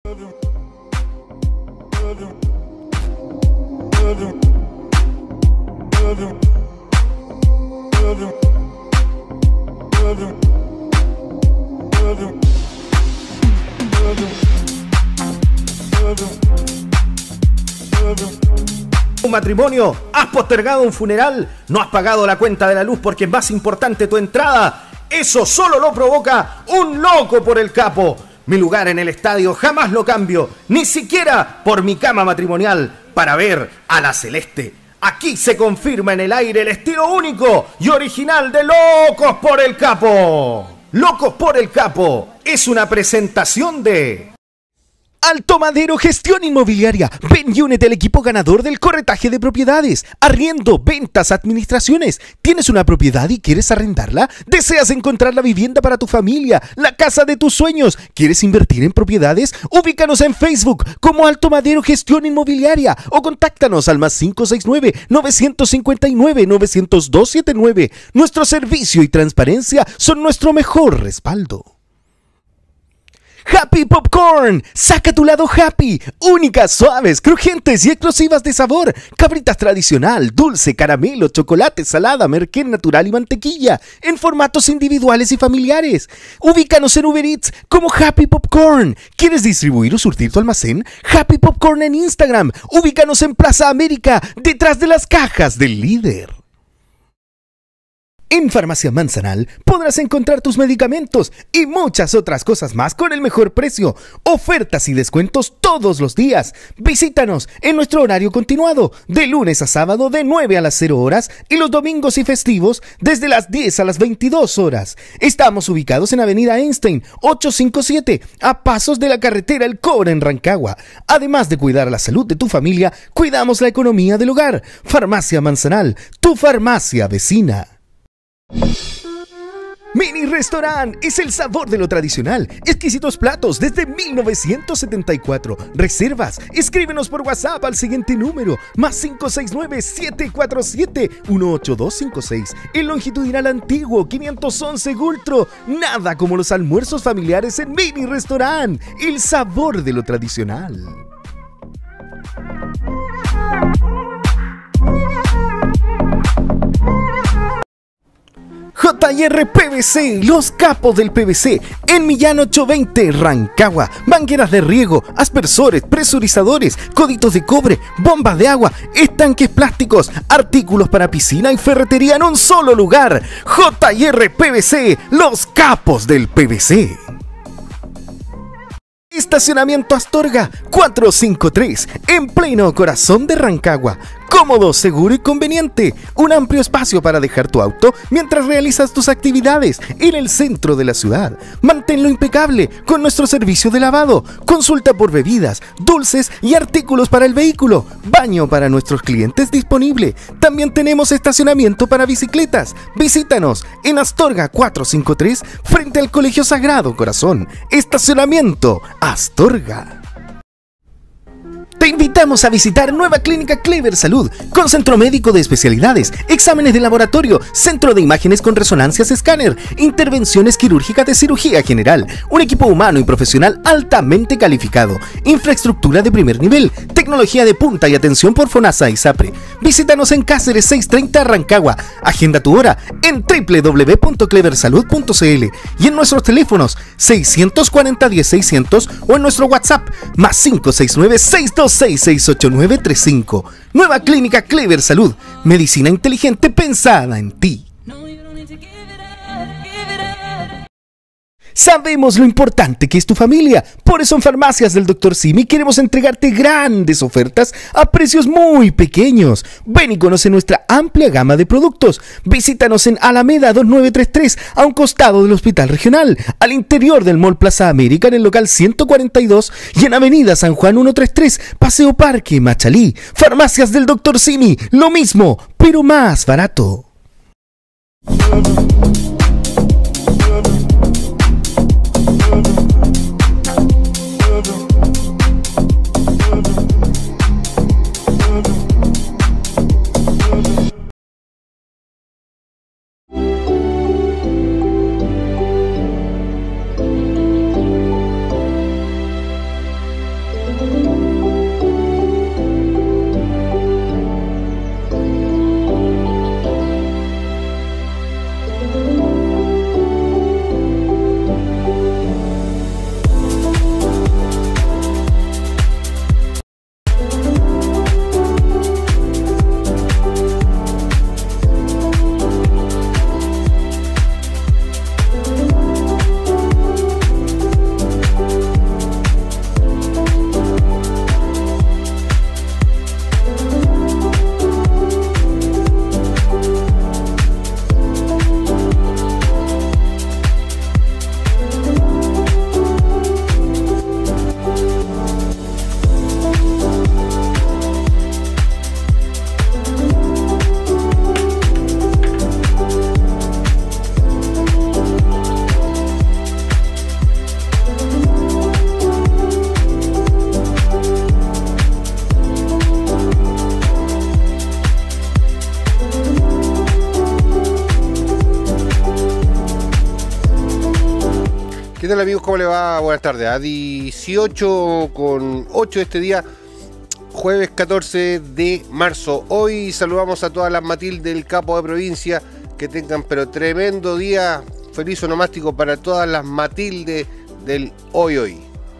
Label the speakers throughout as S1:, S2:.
S1: Un matrimonio, has postergado un funeral, no has pagado la cuenta de la luz porque es más importante tu entrada. Eso solo lo provoca un loco por el capo. Mi lugar en el estadio jamás lo cambio, ni siquiera por mi cama matrimonial, para ver a la celeste. Aquí se confirma en el aire el estilo único y original de Locos por el Capo. Locos por el Capo es una presentación de Alto Madero Gestión Inmobiliaria. Ven y únete al equipo ganador del corretaje de propiedades, arriendo, ventas, administraciones. ¿Tienes una propiedad y quieres arrendarla? ¿Deseas encontrar la vivienda para tu familia, la casa de tus sueños? ¿Quieres invertir en propiedades? Ubícanos en Facebook como Alto Madero Gestión Inmobiliaria o contáctanos al más 569-959-90279. Nuestro servicio y transparencia son nuestro mejor respaldo. Happy Popcorn, saca tu lado happy, únicas, suaves, crujientes y explosivas de sabor, cabritas tradicional, dulce, caramelo, chocolate, salada, merquén natural y mantequilla, en formatos individuales y familiares. Ubícanos en Uber Eats como Happy Popcorn. ¿Quieres distribuir o surtir tu almacén? Happy Popcorn en Instagram. Ubícanos en Plaza América, detrás de las cajas del líder. En Farmacia Manzanal podrás encontrar tus medicamentos y muchas otras cosas más con el mejor precio. Ofertas y descuentos todos los días. Visítanos en nuestro horario continuado, de lunes a sábado de 9 a las 0 horas y los domingos y festivos desde las 10 a las 22 horas. Estamos ubicados en Avenida Einstein 857, a pasos de la carretera El Cobre en Rancagua. Además de cuidar la salud de tu familia, cuidamos la economía del hogar. Farmacia Manzanal, tu farmacia vecina. Mini Restaurant es el sabor de lo tradicional. Exquisitos platos desde 1974. Reservas, escríbenos por WhatsApp al siguiente número: más 569-747-18256. El longitudinal antiguo 511 Gultro. Nada como los almuerzos familiares en Mini Restaurant. El sabor de lo tradicional. JR PVC, los capos del PVC, en Millán 820, Rancagua. Mangueras de riego, aspersores, presurizadores, coditos de cobre, bombas de agua, estanques plásticos, artículos para piscina y ferretería en un solo lugar. JR PVC, los capos del PVC. Estacionamiento Astorga 453, en pleno corazón de Rancagua. Cómodo, seguro y conveniente. Un amplio espacio para dejar tu auto mientras realizas tus actividades en el centro de la ciudad. Manténlo impecable con nuestro servicio de lavado. Consulta por bebidas, dulces y artículos para el vehículo. Baño para nuestros clientes disponible. También tenemos estacionamiento para bicicletas. Visítanos en Astorga 453, frente al Colegio Sagrado Corazón. Estacionamiento Astorga. Te invitamos a visitar Nueva Clínica Clever Salud, con centro médico de especialidades, exámenes de laboratorio, centro de imágenes con resonancias escáner, intervenciones quirúrgicas de cirugía general, un equipo humano y profesional altamente calificado, infraestructura de primer nivel, tecnología de punta y atención por FONASA y SAPRE. Visítanos en Cáceres 630 Rancagua. Agenda tu hora en www.cleversalud.cl y en nuestros teléfonos 640-10600 o en nuestro WhatsApp más 569-626-68935. Nueva Clínica Clever Salud, medicina inteligente pensada en ti. Sabemos lo importante que es tu familia, por eso en Farmacias del Dr. Simi queremos entregarte grandes ofertas a precios muy pequeños. Ven y conoce nuestra amplia gama de productos. Visítanos en Alameda 2933, a un costado del Hospital Regional, al interior del Mall Plaza América en el local 142 y en Avenida San Juan 133, Paseo Parque, Machalí. Farmacias del Dr. Simi, lo mismo, pero más barato.
S2: ¿Qué tal, amigos? ¿Cómo le va? Buenas tardes. A 18:08 este día, jueves 14 de marzo. Hoy saludamos a todas las Matilde del Capo de Provincia. Que tengan pero tremendo día. Feliz onomástico para todas las Matilde del hoy.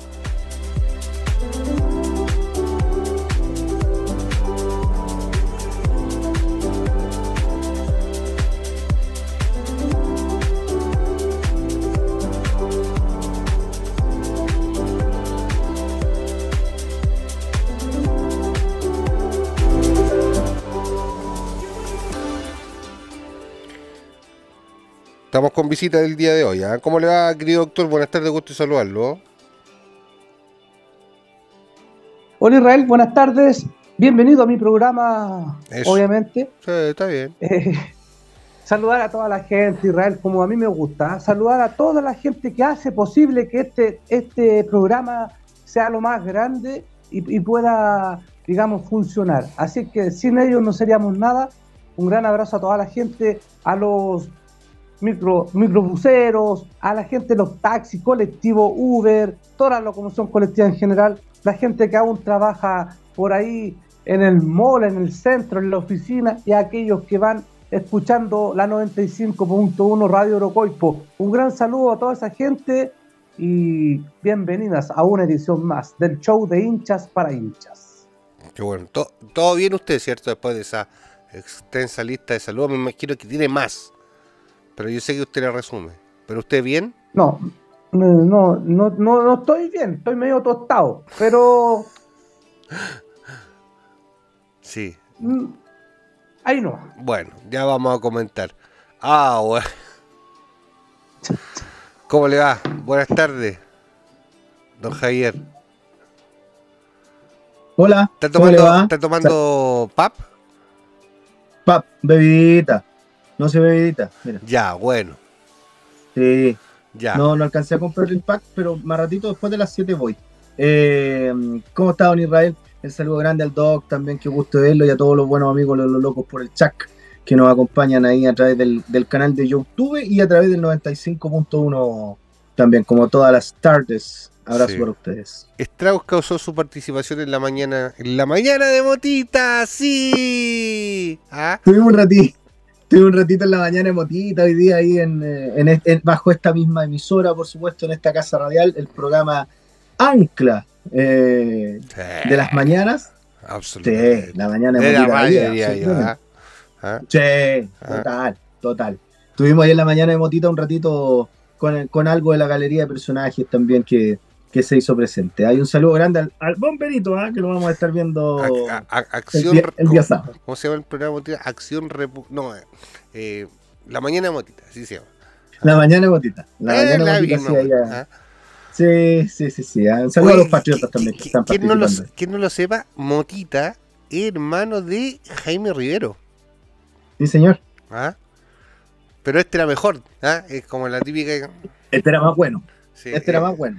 S2: Estamos con visita del día de hoy. ¿Cómo le va, querido doctor? Buenas tardes, gusto saludarlo.
S3: Hola Israel, buenas tardes. Bienvenido a mi programa,
S2: Eso.
S3: obviamente.
S2: Sí, está bien.
S3: Saludar a toda la gente, Israel, como a mí me gusta. Saludar a toda la gente que hace posible que este programa sea lo más grande y pueda, digamos, funcionar. Así que sin ellos no seríamos nada. Un gran abrazo a toda la gente, a los microbuseros, a la gente de los taxis, colectivo, Uber, toda la locomoción colectiva en general, la gente que aún trabaja por ahí en el mall, en el centro, en la oficina, y a aquellos que van escuchando la 95.1 Radio Orocoipo. Un gran saludo a toda esa gente y bienvenidas a una edición más del show de hinchas para hinchas.
S2: Qué bueno. Todo bien usted, ¿cierto? Después de esa extensa lista de saludos, me imagino que tiene más. Pero yo sé que usted la resume. ¿Pero usted bien?
S3: No estoy bien, estoy medio tostado, pero...
S2: Sí.
S3: Ahí no.
S2: Bueno, ya vamos a comentar. Bueno. ¿Cómo le va? Buenas tardes, don Javier.
S4: Hola.
S2: ¿Está tomando pap?
S4: Pap, bebidita. No sé, bebidita, mira.
S2: Ya, bueno.
S4: Sí.
S2: Ya.
S4: No alcancé a comprar el pack, pero más ratito después de las 7 voy. ¿Cómo está, don Israel? El saludo grande al Doc también, qué gusto verlo, y a todos los buenos amigos, los locos por el chat, que nos acompañan ahí a través del canal de YouTube y a través del 95.1 también, como todas las tardes. Abrazo para ustedes.
S2: Strauss causó su participación en la mañana de Motita, sí.
S4: Tuvimos un ratito en la mañana de Motita hoy día ahí bajo esta misma emisora, por supuesto, en esta casa radial, el programa Ancla de las mañanas.
S2: Absolutamente.
S4: Sí, la mañana
S2: de
S4: Motita.
S2: La radio, diría yo,
S4: Sí, total. Tuvimos ahí en la mañana de Motita un ratito con algo de la galería de personajes también que se hizo presente. Hay un saludo grande al bomberito, que lo vamos a estar viendo el día sábado.
S2: ¿Cómo se llama el programa Motita? La mañana de Motita, así se llama.
S4: La mañana de Motita. La mañana de Motita, sí. Un saludo a los patriotas también que están participando.
S2: Quien no lo sepa, Motita, hermano de Jaime Rivero.
S4: Sí, señor.
S2: Pero este era mejor, es como la típica.
S4: Este era más bueno.
S2: Sí,
S4: era más bueno.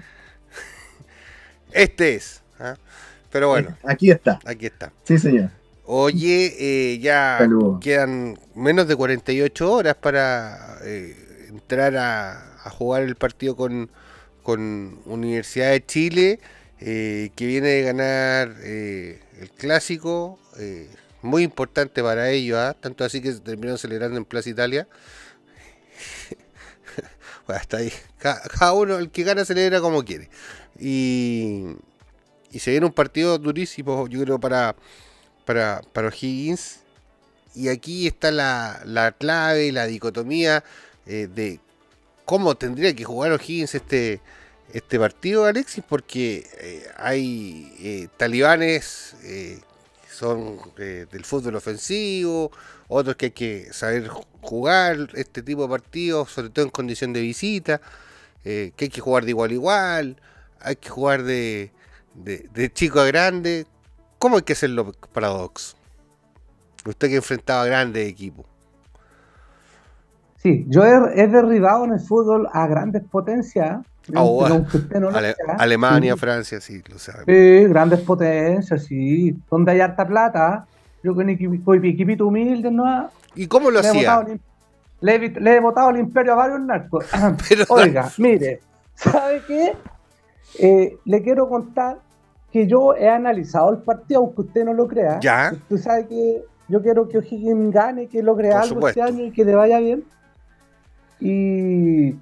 S2: Este es. Pero bueno.
S4: Aquí está.
S2: Sí,
S4: señor.
S2: Oye, ya quedan menos de 48 horas para entrar a jugar el partido con Universidad de Chile, que viene de ganar el clásico, muy importante para ellos, tanto así que se terminaron celebrando en Plaza Italia. Bueno, hasta ahí. Cada uno, el que gana, celebra como quiere. Y se viene un partido durísimo, yo creo, para O'Higgins. Y aquí está la clave, la dicotomía de cómo tendría que jugar O'Higgins este partido, Alexis, porque hay talibanes que son del fútbol ofensivo, otros que hay que saber jugar este tipo de partidos, sobre todo en condición de visita, que hay que jugar de igual a igual, hay que jugar de chico a grande. ¿Cómo hay que hacerlo para Docs? Usted que ha enfrentado a grandes equipos.
S3: Sí, yo he derribado en el fútbol a grandes potencias.
S2: Alemania, sí. Francia, sí, lo sabemos.
S3: Sí, grandes potencias, sí. Donde hay harta plata. Yo con equipito humilde, ¿no?
S2: ¿Y cómo lo hacía?
S3: Le he votado el imperio a varios narcos. Oiga, mire, ¿Sabe qué? Le quiero contar que yo he analizado el partido, aunque usted no lo crea.
S2: Ya.
S3: Usted sabe que yo quiero que O'Higgins gane, que logre
S2: Por
S3: algo
S2: supuesto.
S3: este año y que le vaya bien. Y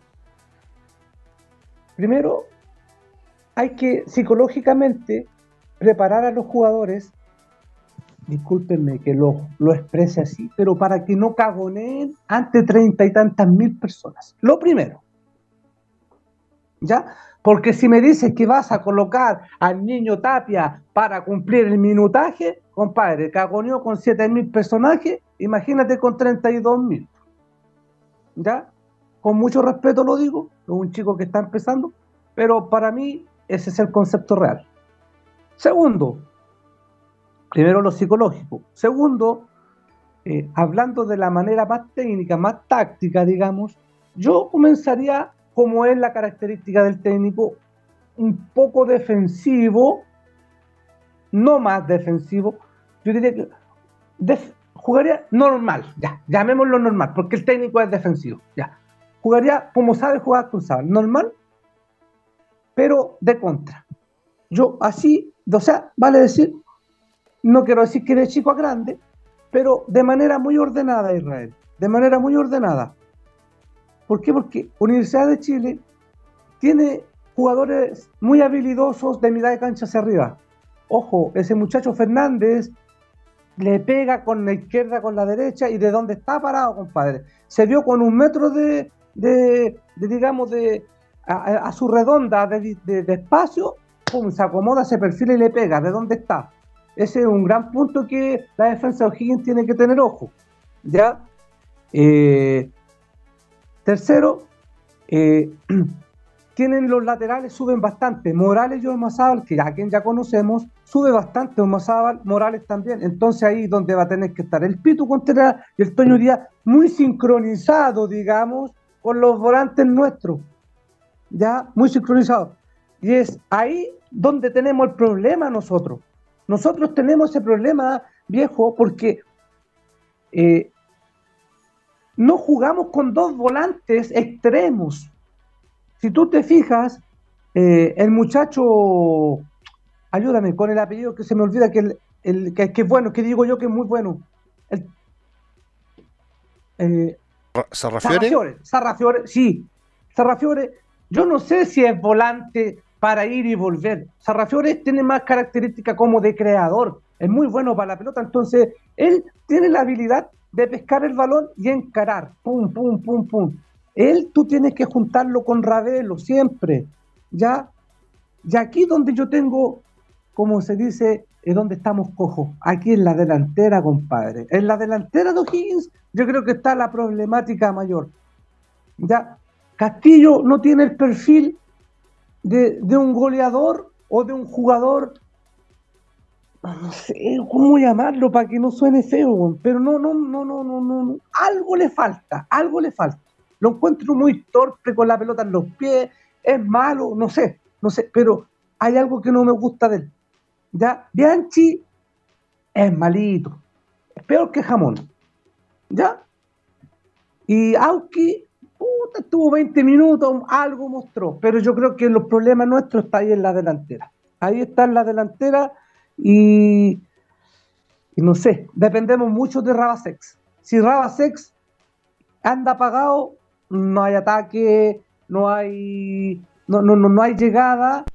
S3: primero hay que psicológicamente preparar a los jugadores, discúlpenme que lo exprese así, pero para que no cagoneen ante 30 y tantas mil personas. Lo primero, ¿ya? Porque si me dices que vas a colocar al niño Tapia para cumplir el minutaje, compadre, cagoneó con 7.000 personajes, imagínate con 32.000. ¿Ya? Con mucho respeto lo digo, es un chico que está empezando, pero para mí ese es el concepto real. Segundo, primero lo psicológico. Segundo, hablando de la manera más técnica, más táctica, digamos, yo comenzaría, como es la característica del técnico, un poco defensivo, no más defensivo, yo diría que jugaría normal, ya, llamémoslo normal, porque el técnico es defensivo, ya. Jugaría como sabe jugar Cruzado, normal, pero de contra. Yo así, o sea, vale decir, no quiero decir que de chico a grande, pero de manera muy ordenada, Israel, de manera muy ordenada. ¿Por qué? Porque Universidad de Chile tiene jugadores muy habilidosos de mitad de cancha hacia arriba. Ojo, ese muchacho Fernández le pega con la izquierda, con la derecha, y de dónde está parado, compadre. Se vio con 1 metro digamos, a su redonda de espacio, pum, se acomoda, se perfila y le pega. ¿De dónde está? Ese es un gran punto que la defensa de O'Higgins tiene que tener ojo. ¿Ya? Tercero, tienen los laterales, suben bastante. Morales y Ormazábal, que a quien ya conocemos, sube bastante. Ormazábal, Morales también. Entonces ahí donde va a tener que estar el Pitu Contreras y el Toño Díaz, muy sincronizado, digamos, con los volantes nuestros. Ya, muy sincronizado. Y es ahí donde tenemos el problema nosotros. Nosotros tenemos ese problema, viejo, porque no jugamos con 2 volantes extremos. Si tú te fijas, el muchacho, ayúdame con el apellido que se me olvida, que es bueno, que digo yo que es muy bueno.
S2: ¿Sarrafiore?
S3: Sarrafiore, sí. Sarrafiore, yo no sé si es volante para ir y volver. Sarrafiore tiene más característica como de creador. Es muy bueno para la pelota, entonces él tiene la habilidad de pescar el balón y encarar. Pum, pum, pum, pum. Tú tienes que juntarlo con Ravelo siempre, ¿ya? Y aquí donde yo tengo, como se dice, es donde estamos cojos. Aquí en la delantera, compadre. En la delantera de O'Higgins, yo creo que está la problemática mayor. ¿Ya? Castillo no tiene el perfil de un goleador o de un jugador, no sé cómo llamarlo para que no suene feo, pero no, algo le falta. Lo encuentro muy torpe con la pelota en los pies, es malo, no sé, pero hay algo que no me gusta de él. ¿Ya? Bianchi es malito, es peor que Jamón, ¿ya? Y Auski, estuvo 20 minutos, algo mostró, pero yo creo que los problemas nuestros están ahí en la delantera. Ahí está en la delantera y no sé, dependemos mucho de Rabasex. Si Rabasex anda apagado, no hay ataque, no hay llegada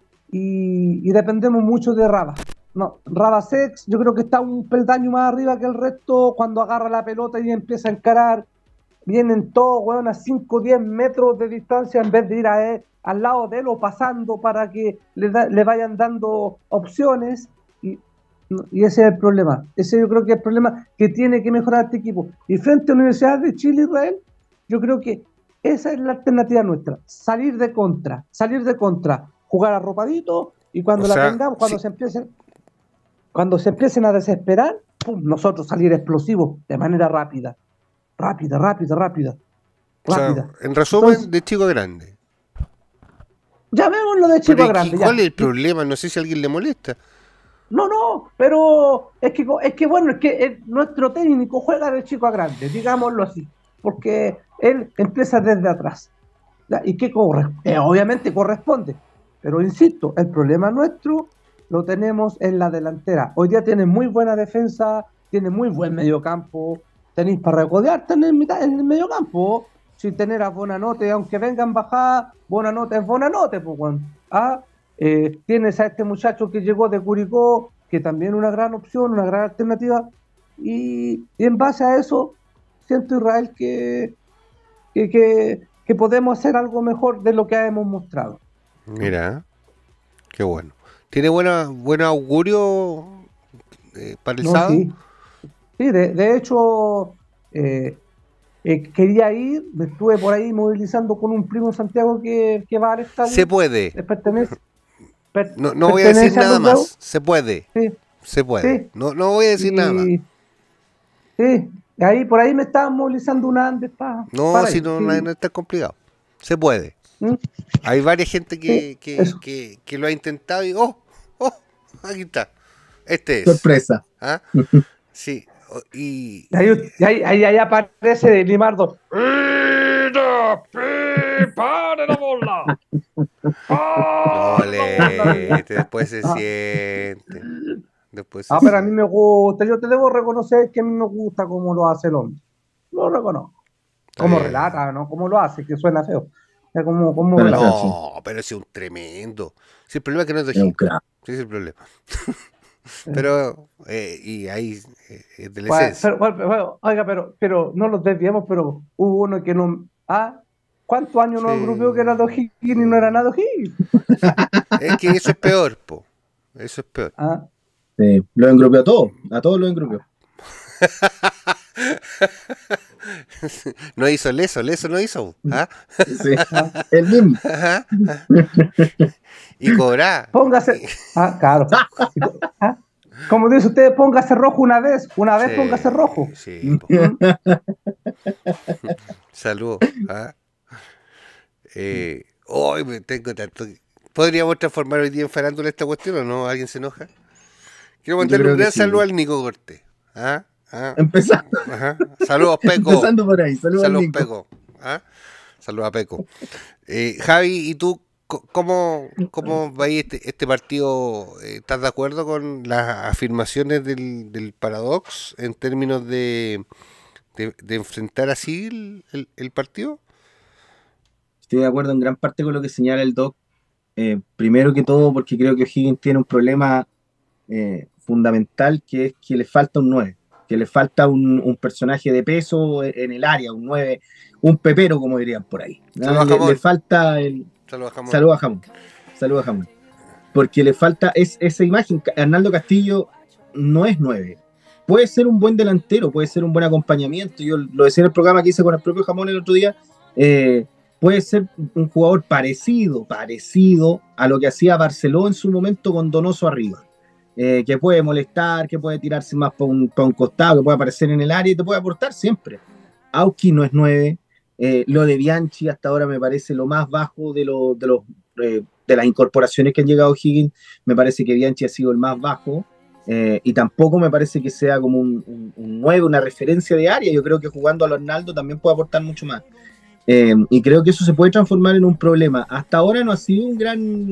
S3: y dependemos mucho de Rabas. No, Rabasex yo creo que está un peldaño más arriba que el resto cuando agarra la pelota y empieza a encarar. Vienen todos, weón, a 5 o 10 metros de distancia en vez de ir a él, al lado de él o pasando para que le vayan dando opciones. Y ese es el problema. Ese yo creo que es el problema que tiene que mejorar este equipo. Y frente a la Universidad de Chile, Israel, yo creo que esa es la alternativa nuestra. Salir de contra. Jugar arropadito y cuando la tengamos, cuando se empiecen a desesperar, ¡pum!, nosotros salir explosivos de manera rápida. Rápida.
S2: O sea, en resumen, entonces, de chico a grande.
S3: Llamémoslo de chico a grande.
S2: ¿Cuál es el problema? No sé si a alguien le molesta.
S3: No, pero es que nuestro técnico juega de chico a grande, digámoslo así, porque él empieza desde atrás. y que obviamente corresponde. Pero insisto, el problema nuestro lo tenemos en la delantera. Hoy día tiene muy buena defensa, tiene muy buen mediocampo, tenéis para recodearte en el mediocampo. Si tener a Bonanote, aunque vengan bajadas, Bonanote es Bonanote, pues, bueno. Tienes a este muchacho que llegó de Curicó, que también es una gran opción, una gran alternativa, y en base a eso, siento, Israel, que podemos hacer algo mejor de lo que hemos mostrado.
S2: Mira, qué bueno. ¿Tiene buen augurio para el sábado?
S3: Sí, sí, de hecho, quería ir, me estuve por ahí movilizando con un primo en Santiago que va al estadio.
S2: Se puede.
S3: No
S2: voy a decir nada más. Se puede.
S3: Sí.
S2: Se puede. Sí. No voy a decir nada más.
S3: Sí, por ahí me estaban movilizando una Andes para.
S2: No, si no, no está complicado. Se puede. Hay varias gente que lo ha intentado y aquí está. Este es.
S4: Sorpresa.
S2: ¿Ah? Sí. Y
S3: ahí aparece Limardo.
S5: ¡Pare la bola!
S2: Después se siente.
S3: Pero a mí me gusta. Yo te debo reconocer que a mí me gusta cómo lo hace el hombre. Lo reconozco. Como relata, ¿no? Cómo lo hace, que suena feo.
S2: Pero es un tremendo. Si el problema es que no es de Gil. Sí, es el problema. Pero, y ahí es del
S3: oiga, pero no los desviamos, pero hubo uno que no. ¿Cuántos años no agrupió que era de O'Higgins y no era nada de O'Higgins?
S2: Es que eso es peor, po. Eso es peor.
S4: Sí, lo engrupió a todos los engrupió.
S2: No hizo Leso no hizo.
S4: Sí, el mismo.
S2: Y cobra.
S3: Póngase. Claro. Como dice usted, póngase rojo una vez póngase rojo.
S2: Sí. Saludos. Hoy tengo tanto. ¿Podríamos transformar hoy día en farándula esta cuestión o no? ¿Alguien se enoja? Quiero mandarle un gran saludo al Nico Cortés.
S4: Empezando.
S2: Saludos, Peco.
S4: Empezando por ahí. Saludos,
S2: Peco. Saludos a Peco. Javi, ¿y tú cómo veis este partido? ¿Estás de acuerdo con las afirmaciones del Paradox en términos de enfrentar así el partido?
S4: Estoy de acuerdo en gran parte con lo que señala el Doc. Primero que todo, porque creo que O'Higgins tiene un problema fundamental, que es que le falta un 9, que le falta un personaje de peso en el área, un 9, un pepero, como dirían por ahí. Le falta el... Saludos a Jamón. Porque le falta esa imagen. Arnaldo Castillo no es 9. Puede ser un buen delantero, puede ser un buen acompañamiento. Yo lo decía en el programa que hice con el propio Jamón el otro día. Puede ser un jugador parecido a lo que hacía Barceló en su momento con Donoso arriba. Que puede molestar, que puede tirarse más para un costado, que puede aparecer en el área y te puede aportar siempre. Auski no es 9. Lo de Bianchi hasta ahora me parece lo más bajo de las incorporaciones que han llegado a O'Higgins. Me parece que Bianchi ha sido el más bajo. Y tampoco me parece que sea como un 9, una referencia de área. Yo creo que jugando a lo Arnaldo también puede aportar mucho más. Y creo que eso se puede transformar en un problema. Hasta ahora no ha sido un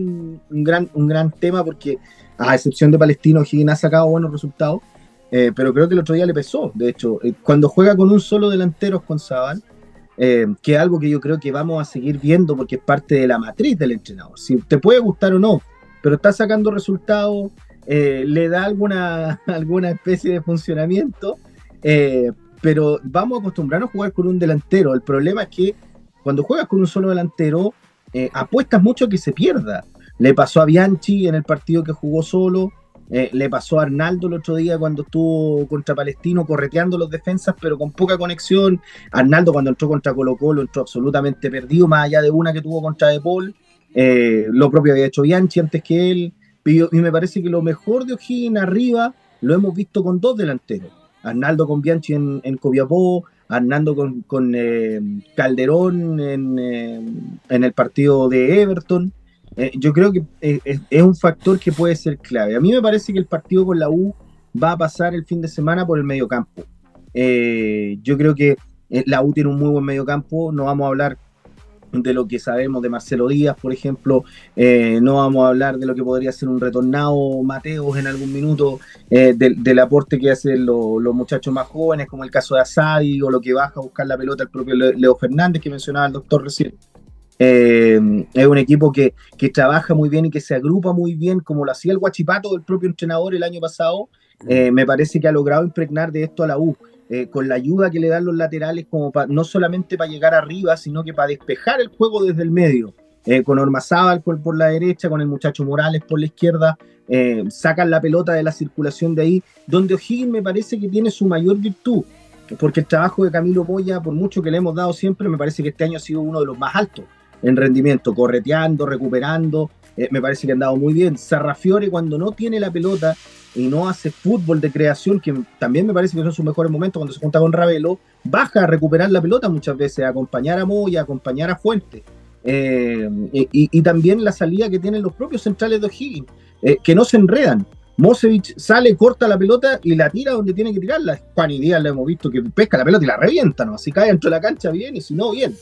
S4: gran tema, porque a excepción de Palestino, O'Higgins ha sacado buenos resultados, pero creo que el otro día le pesó. De hecho, cuando juega con un solo delantero con Zabal, que es algo que yo creo que vamos a seguir viendo, porque es parte de la matriz del entrenador. Si te puede gustar o no, pero está sacando resultados, le da alguna especie de funcionamiento, pero vamos a acostumbrarnos a jugar con un delantero. El problema es que cuando juegas con un solo delantero, apuestas mucho a que se pierda. Le pasó a Bianchi en el partido que jugó solo, le pasó a Arnaldo el otro día cuando estuvo contra Palestino correteando los defensas, pero con poca conexión. Arnaldo cuando entró contra Colo-Colo entró absolutamente perdido, más allá de una que tuvo contra De Paul. Lo propio había hecho Bianchi antes que él, y me parece que lo mejor de O'Higgins arriba lo hemos visto con dos delanteros. Arnaldo con Bianchi en Copiapó, Arnaldo con Calderón en el partido de Everton. Yo creo que es un factor que puede ser clave. A mí me parece que el partido con la U va a pasar el fin de semana por el mediocampo. Yo creo que la U tiene un muy buen mediocampo. No vamos a hablar de lo que sabemos de Marcelo Díaz, por ejemplo. No vamos a hablar de lo que podría ser un retornado Mateos en algún minuto, del aporte que hacen los muchachos más jóvenes, como el caso de Asadi, o lo que baja a buscar la pelota el propio Leo Fernández, que mencionaba el doctor recién. Es un equipo que trabaja muy bien y que se agrupa muy bien, como lo hacía el Huachipato del propio entrenador el año pasado. Me parece que ha logrado impregnar de esto a la U, con la ayuda que le dan los laterales, como no solamente para llegar arriba, sino que para despejar el juego desde el medio, con Ormazábal por la derecha, con el muchacho Morales por la izquierda, sacan la pelota de la circulación de ahí, donde O'Higgins me parece que tiene su mayor virtud, porque el trabajo de Camilo Moya, por mucho que le hemos dado siempre, me parece que este año ha sido uno de los más altos en rendimiento, correteando, recuperando. Me parece que han dado muy bien. Sarrafiore, cuando no tiene la pelota y no hace fútbol de creación, que también me parece que son sus mejores momentos, cuando se junta con Ravelo, baja a recuperar la pelota muchas veces, a acompañar a Moya, a acompañar a Fuentes. Y también la salida que tienen los propios centrales de O'Higgins, que no se enredan. Mosevich sale, corta la pelota y la tira donde tiene que tirarla. Juan y Díaz le hemos visto que pesca la pelota y la revienta, ¿no? Si cae dentro de la cancha bien, y si no, bien.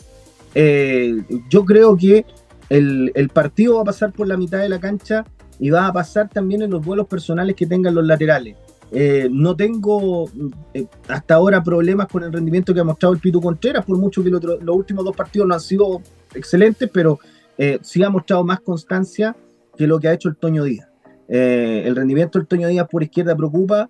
S4: Yo creo que el partido va a pasar por la mitad de la cancha y va a pasar también en los duelos personales que tengan los laterales. No tengo hasta ahora problemas con el rendimiento que ha mostrado el Pitu Contreras, por mucho que los últimos 2 partidos no han sido excelentes, pero sí ha mostrado más constancia que lo que ha hecho el Toño Díaz. El rendimiento del Toño Díaz por izquierda preocupa,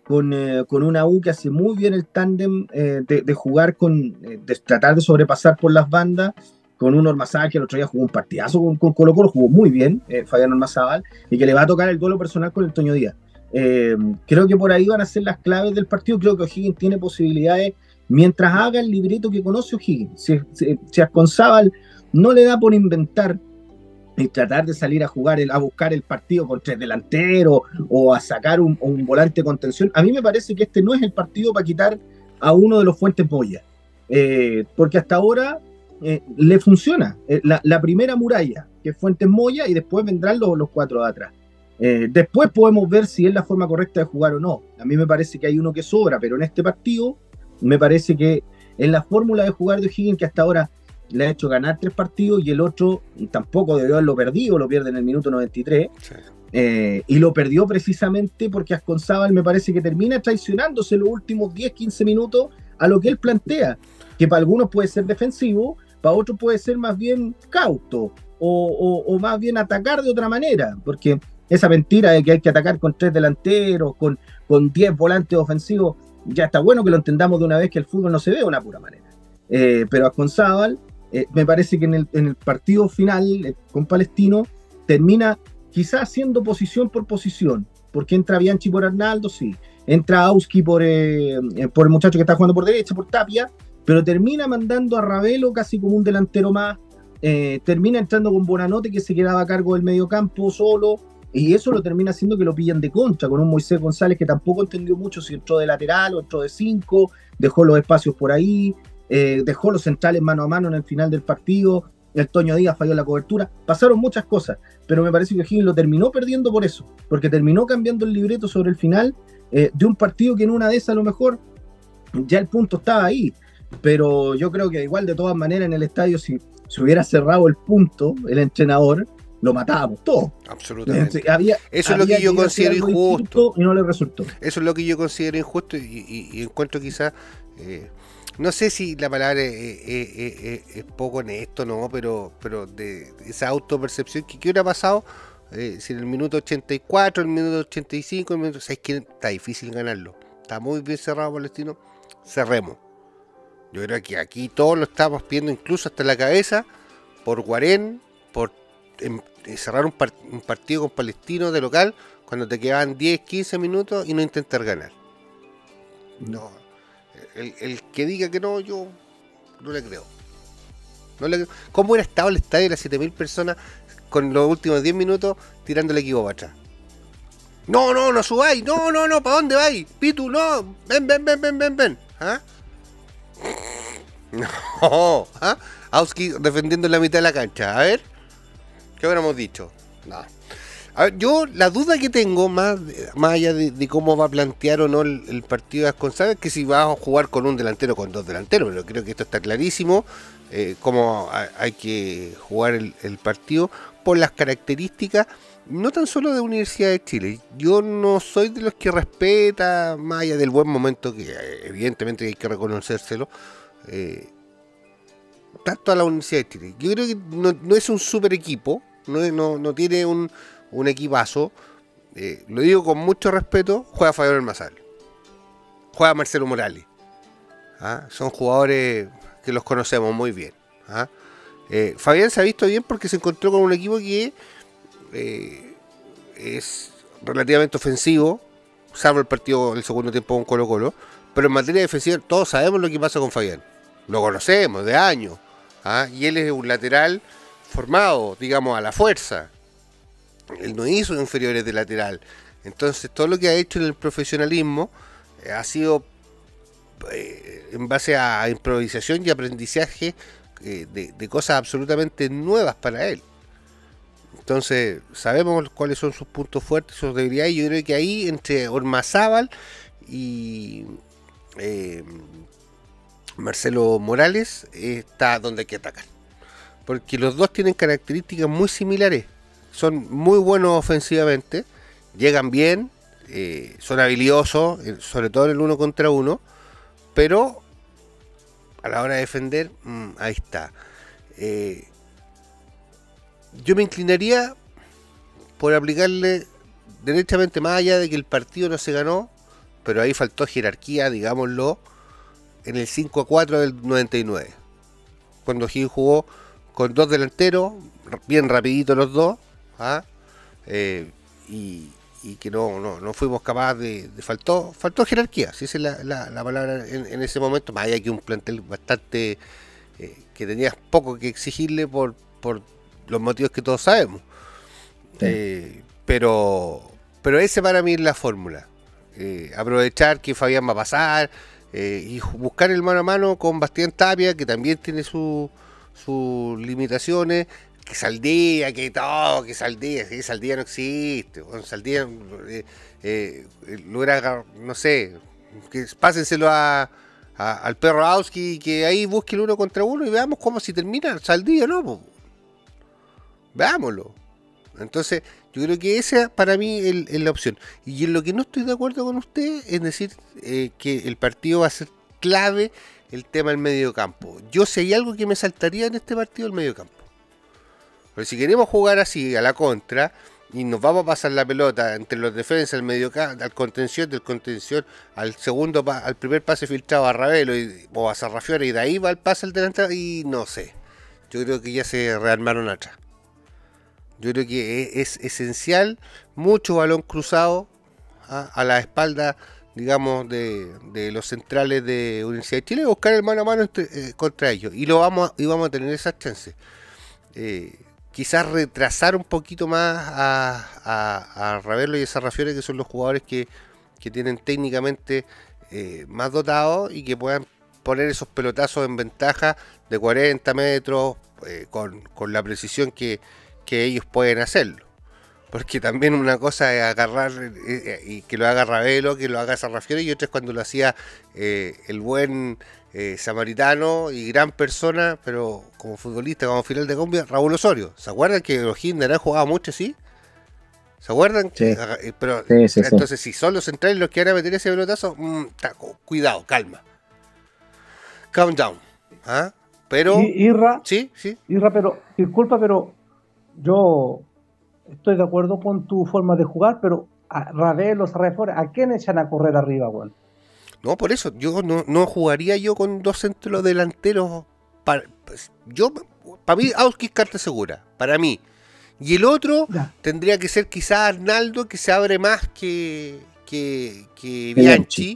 S4: con una U que hace muy bien el tándem de jugar de tratar de sobrepasar por las bandas, con un Ormazábal que el otro día jugó un partidazo con Colo Colo, jugó muy bien, Fabián Ormazábal, y que le va a tocar el duelo personal con el Toño Díaz. Creo que por ahí van a ser las claves del partido. Creo que O'Higgins tiene posibilidades mientras haga el libreto que conoce O'Higgins. Si a Asconzábal no le da por inventar y tratar de salir a jugar, a buscar el partido con 3 delanteros o a sacar un volante de contención, a mí me parece que este no es el partido para quitar a uno de los Fuentes Moya, porque hasta ahora le funciona la primera muralla, que es Fuentes Moya, y después vendrán los 4 de atrás. Después podemos ver si es la forma correcta de jugar o no. A mí me parece que hay uno que sobra, pero en este partido me parece que en la fórmula de jugar de O'Higgins, que hasta ahora le ha hecho ganar 3 partidos, y el otro tampoco debió haberlo perdido, lo pierde en el minuto 93, sí. Y lo perdió precisamente porque Asconzábal me parece que termina traicionándose los últimos 10-15 minutos a lo que él plantea, que para algunos puede ser defensivo, para otros puede ser más bien cauto, o más bien atacar de otra manera, porque esa mentira de que hay que atacar con 3 delanteros, con 10 volantes ofensivos, ya está bueno que lo entendamos de una vez, que el fútbol no se ve de una pura manera. Pero Asconzábal, me parece que en el partido final con Palestino termina quizás haciendo posición por posición, porque entra Bianchi por Arnaldo, sí, entra Auski por el muchacho que está jugando por derecha, por Tapia, pero termina mandando a Ravelo casi como un delantero más, termina entrando con Bonanote, que se quedaba a cargo del mediocampo solo, y eso lo termina haciendo que lo pillan de contra, con un Moisés González que tampoco entendió mucho si entró de lateral o entró de 5, dejó los espacios por ahí, dejó los centrales mano a mano en el final del partido, el Toño Díaz falló la cobertura, pasaron muchas cosas, pero me parece que O'Higgins lo terminó perdiendo por eso, porque terminó cambiando el libreto sobre el final de un partido que en una de esas a lo mejor ya el punto estaba ahí, pero yo creo que igual de todas maneras en el estadio, si se hubiera cerrado el punto, el entrenador, lo matábamos todos.
S2: Absolutamente.
S4: Eso
S2: es lo que yo considero injusto.
S4: Y no le resultó.
S2: Eso es lo que yo considero injusto y encuentro quizás, no sé si la palabra es poco honesto, no, pero de esa autopercepción que hubiera pasado si en el minuto 84, el minuto 85, el minuto 6, que está difícil ganarlo. Está muy bien cerrado Palestino, cerremos. Yo creo que aquí todos lo estamos pidiendo, incluso hasta la cabeza, por Guarén, por cerrar un partido con Palestino de local, cuando te quedaban 10, 15 minutos y no intentar ganar. No, el que diga que no, yo no le creo. ¿Cómo hubiera estado el estadio de las 7.000 personas con los últimos 10 minutos tirando el equipo para atrás? No subáis, no, ¿para dónde vais? Pitu, no, ven. ¿Ah? No, ¿ah? Auski defendiendo en la mitad de la cancha, a ver, ¿qué hubiéramos dicho? No. A ver, yo la duda que tengo, más allá de cómo va a plantear o no el partido de Asconzado, es que si va a jugar con un delantero o con dos delanteros, pero creo que esto está clarísimo, cómo hay que jugar el partido por las características, no tan solo de Universidad de Chile. Yo no soy de los que respeta, más allá del buen momento, que evidentemente hay que reconocérselo, tanto a la Universidad de Chile. Yo creo que no es un super equipo, no tiene un equipazo, lo digo con mucho respeto. Juega Fabián Almazal, juega Marcelo Morales, ¿ah? Son jugadores que los conocemos muy bien, ¿ah? Fabián se ha visto bien porque se encontró con un equipo que es relativamente ofensivo, salvo el partido del segundo tiempo con Colo Colo, pero en materia defensiva todos sabemos lo que pasa con Fabián, lo conocemos de años, ¿ah? Y él es un lateral formado, digamos, a la fuerza. Él no hizo inferiores de lateral. Entonces todo lo que ha hecho en el profesionalismo ha sido en base a improvisación y aprendizaje de cosas absolutamente nuevas para él. Entonces sabemos cuáles son sus puntos fuertes, sus debilidades. Yo creo que ahí entre Ormazábal y Marcelo Morales está donde hay que atacar, porque los dos tienen características muy similares. Son muy buenos ofensivamente, llegan bien, son habilidosos, sobre todo en el 1 contra 1, pero a la hora de defender, ahí está. Yo me inclinaría por aplicarle derechamente, más allá de que el partido no se ganó, pero ahí faltó jerarquía, digámoslo, en el 5-4 del 99, cuando Higgins jugó con dos delanteros, bien rapidito los dos, ¿ah? Y que no fuimos capaces de faltó jerarquía, si esa es la palabra en ese momento, más allá que un plantel bastante que tenías poco que exigirle por los motivos que todos sabemos. Sí. Pero ese para mí es la fórmula, aprovechar que Fabián va a pasar, y buscar el mano a mano con Bastián Tapia, que también tiene sus limitaciones, que Saldía, que todo, que Saldía no existe. Bueno, Saldía logra, no sé, que pásenselo al perro Auski, que ahí busque el 1 contra 1 y veamos cómo si termina Saldía, ¿no? Pues, veámoslo. Entonces, yo creo que esa para mí es la opción. Y en lo que no estoy de acuerdo con usted es decir que el partido va a ser clave el tema del medio campo. Yo si hay algo que me saltaría en este partido, el medio campo. Pero si queremos jugar así a la contra y nos vamos a pasar la pelota entre los defensas, el medio campo, al contención, del contención al al primer pase filtrado a Ravelo o a Sarrafiore, y de ahí va el pase al delantero, y no sé. Yo creo que ya se rearmaron atrás. Yo creo que es esencial mucho balón cruzado a la espalda, digamos, de los centrales de Universidad de Chile, buscar el mano a mano contra ellos. Y vamos a tener esas chances. Quizás retrasar un poquito más a Ravelo y a Sarrafiore, que son los jugadores que tienen técnicamente más dotados y que puedan poner esos pelotazos en ventaja de 40 metros con la precisión que ellos pueden hacerlo. Porque también una cosa es agarrar y que lo haga Ravelo, que lo haga Sarrafiore, y otra es cuando lo hacía el buen samaritano y gran persona, pero como futbolista, como final de Colombia, Raúl Osorio. ¿Se acuerdan que los Hinderán jugaba mucho así? ¿Se acuerdan?
S4: Sí.
S2: Pero
S4: Sí.
S2: entonces, si son los centrales los que van a meter ese pelotazo, cuidado, calma. Calm down. ¿Ah? Pero...
S3: Irra,
S2: sí.
S3: Irra, pero disculpa, pero yo estoy de acuerdo con tu forma de jugar, pero a Ravelo, Sarrafiore, ¿a quién echan a correr arriba, weón?
S2: No, por eso, yo no jugaría yo con dos centros delanteros. Para mí, Auski es carta segura, para mí. Y el otro tendría que ser quizás Arnaldo, que se abre más que Bianchi.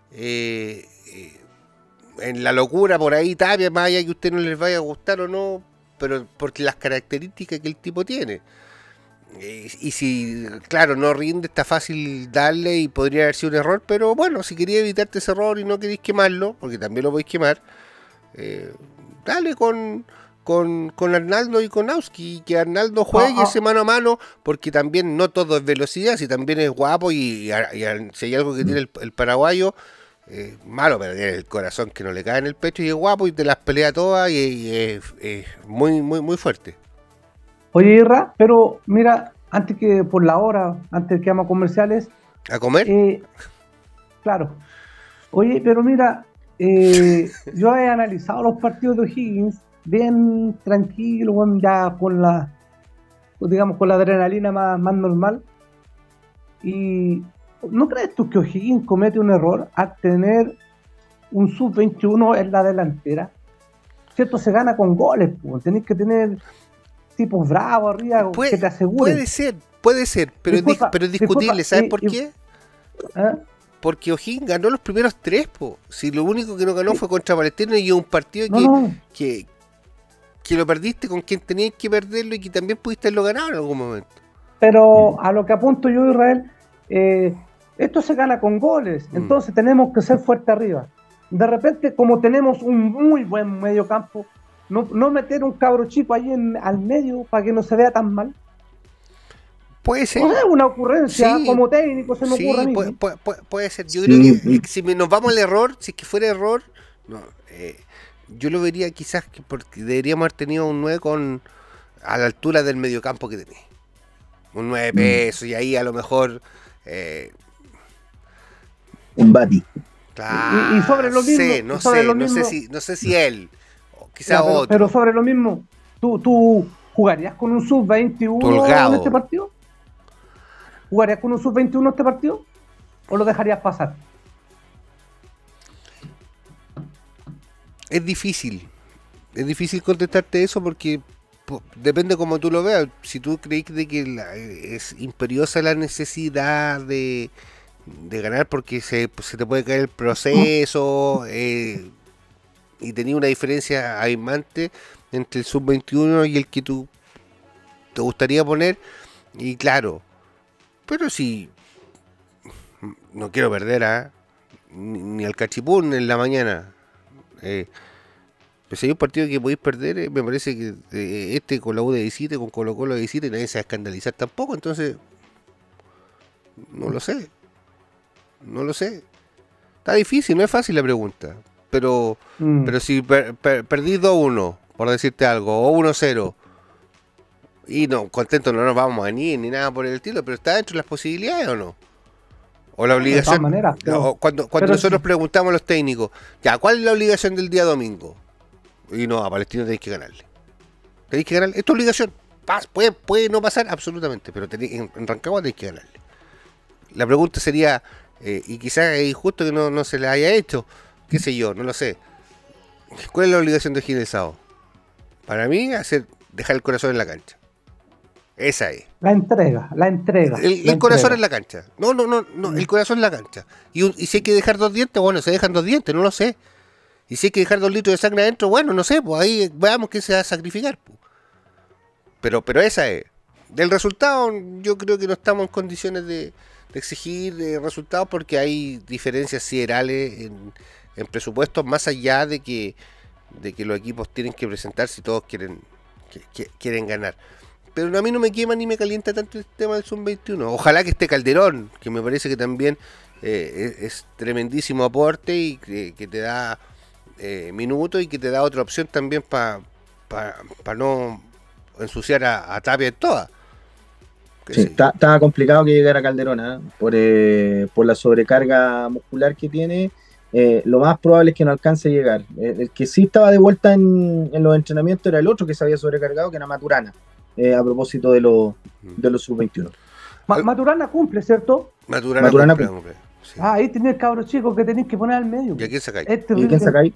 S2: En la locura por ahí, Tapia, más allá que a usted no les vaya a gustar o no, pero porque las características que el tipo tiene. Y si, claro, no rinde, está fácil darle y podría haber sido un error, pero bueno, si quería evitarte ese error y no queréis quemarlo, porque también lo podéis quemar, dale con con Arnaldo y con Auski, y que Arnaldo juegue ese mano a mano, porque también no todo es velocidad, si también es guapo y si hay algo que tiene el paraguayo, malo, pero tiene el corazón que no le cae en el pecho y es guapo y te las pelea todas y es muy, muy, muy fuerte.
S3: Oye, Irra, pero mira, antes que por la hora, antes que vamos a comerciales.
S2: ¿A comer?
S3: Claro. Oye, pero mira, yo he analizado los partidos de O'Higgins bien tranquilo, bueno, ya con la, digamos, con la adrenalina más normal. Y ¿no crees tú que O'Higgins comete un error al tener un sub-21 en la delantera? ¿Cierto? Se gana con goles, pues. Tenés que tener tipos bravos arriba que te aseguren.
S2: Puede ser, pero es discutible, ¿sabes por qué?
S3: ¿Eh?
S2: Porque O'Higgins ganó los primeros 3, po. Si lo único que no ganó fue contra Palestino y un partido que lo perdiste con quien tenías que perderlo y que también pudiste haberlo ganado en algún momento.
S3: Pero a lo que apunto yo, Israel, esto se gana con goles, entonces tenemos que ser fuertes arriba. De repente, como tenemos un muy buen medio campo, no meter un cabro chico ahí al medio para que no se vea tan mal.
S2: Puede ser.
S3: O sea, una ocurrencia, como técnico se me ocurre a mí.
S2: Puede ser. Yo creo que si nos vamos al error, si es que fuera error, yo lo vería quizás porque deberíamos haber tenido un 9 a la altura del mediocampo que tenés. Un 9 pesos y ahí a lo mejor...
S4: un Bati.
S2: Claro,
S3: y sobre lo mismo...
S2: No sé si él, o quizás otro.
S3: Pero sobre lo mismo, ¿tú jugarías con un sub-21 en este partido? ¿Jugarías con un sub-21 este partido? ¿O lo dejarías pasar?
S2: Es difícil contestarte eso porque depende como tú lo veas. Si tú crees de que es imperiosa la necesidad de ganar porque se te puede caer el proceso y tenía una diferencia abismante entre el sub-21 y el que tú te gustaría poner, y claro, pero si no quiero perder ni al cachipún en la mañana, pues hay un partido que podéis perder, me parece que con la U de visita, con Colo Colo de visita, y nadie se va a escandalizar tampoco, entonces no lo sé. Está difícil, no es fácil la pregunta, pero si perdí 2-1, por decirte algo, o 1-0, y no, contento no nos vamos a ni nada por el estilo, pero ¿está dentro de las posibilidades o no? O la obligación.
S3: De todas maneras,
S2: cuando nosotros preguntamos a los técnicos, ya, ¿cuál es la obligación del día domingo? Y no, a Palestino tenéis que ganarle. Tenéis que ganarle. Esta obligación puede no pasar absolutamente, pero en Rancagua tenéis que ganarle. La pregunta sería, y quizás es injusto que no se le haya hecho, qué sé yo, no lo sé. ¿Cuál es la obligación de O'Higgins el sábado? Para mí, dejar el corazón en la cancha. Esa es.
S3: La entrega.
S2: El corazón en la cancha. No, el corazón en la cancha. Y si hay que dejar 2 dientes, bueno, se dejan 2 dientes, no lo sé. Y si hay que dejar 2 litros de sangre adentro, bueno, no sé, pues ahí veamos qué se va a sacrificar. Pues. Pero esa es. Del resultado, yo creo que no estamos en condiciones de exigir resultados porque hay diferencias siderales en presupuestos, más allá de que los equipos tienen que presentarse y todos quieren ganar. Pero a mí no me quema ni me calienta tanto el tema del Sub-21. Ojalá que esté Calderón, que me parece que también es tremendísimo aporte y que te da minutos y que te da otra opción también para no ensuciar a Tapia en todas.
S4: Sí, estaba complicado que llegara Calderón, por la sobrecarga muscular que tiene. Lo más probable es que no alcance a llegar. El que sí estaba de vuelta en los entrenamientos era el otro que se había sobrecargado, que era Maturana, a propósito de los sub-21.
S3: Maturana cumple, ¿cierto?
S2: Maturana cumple. Sí.
S3: Ahí tenés el cabro chico que tenéis que poner al medio.
S2: ¿Y a quién sacáis?
S4: ¿Y quién sacáis?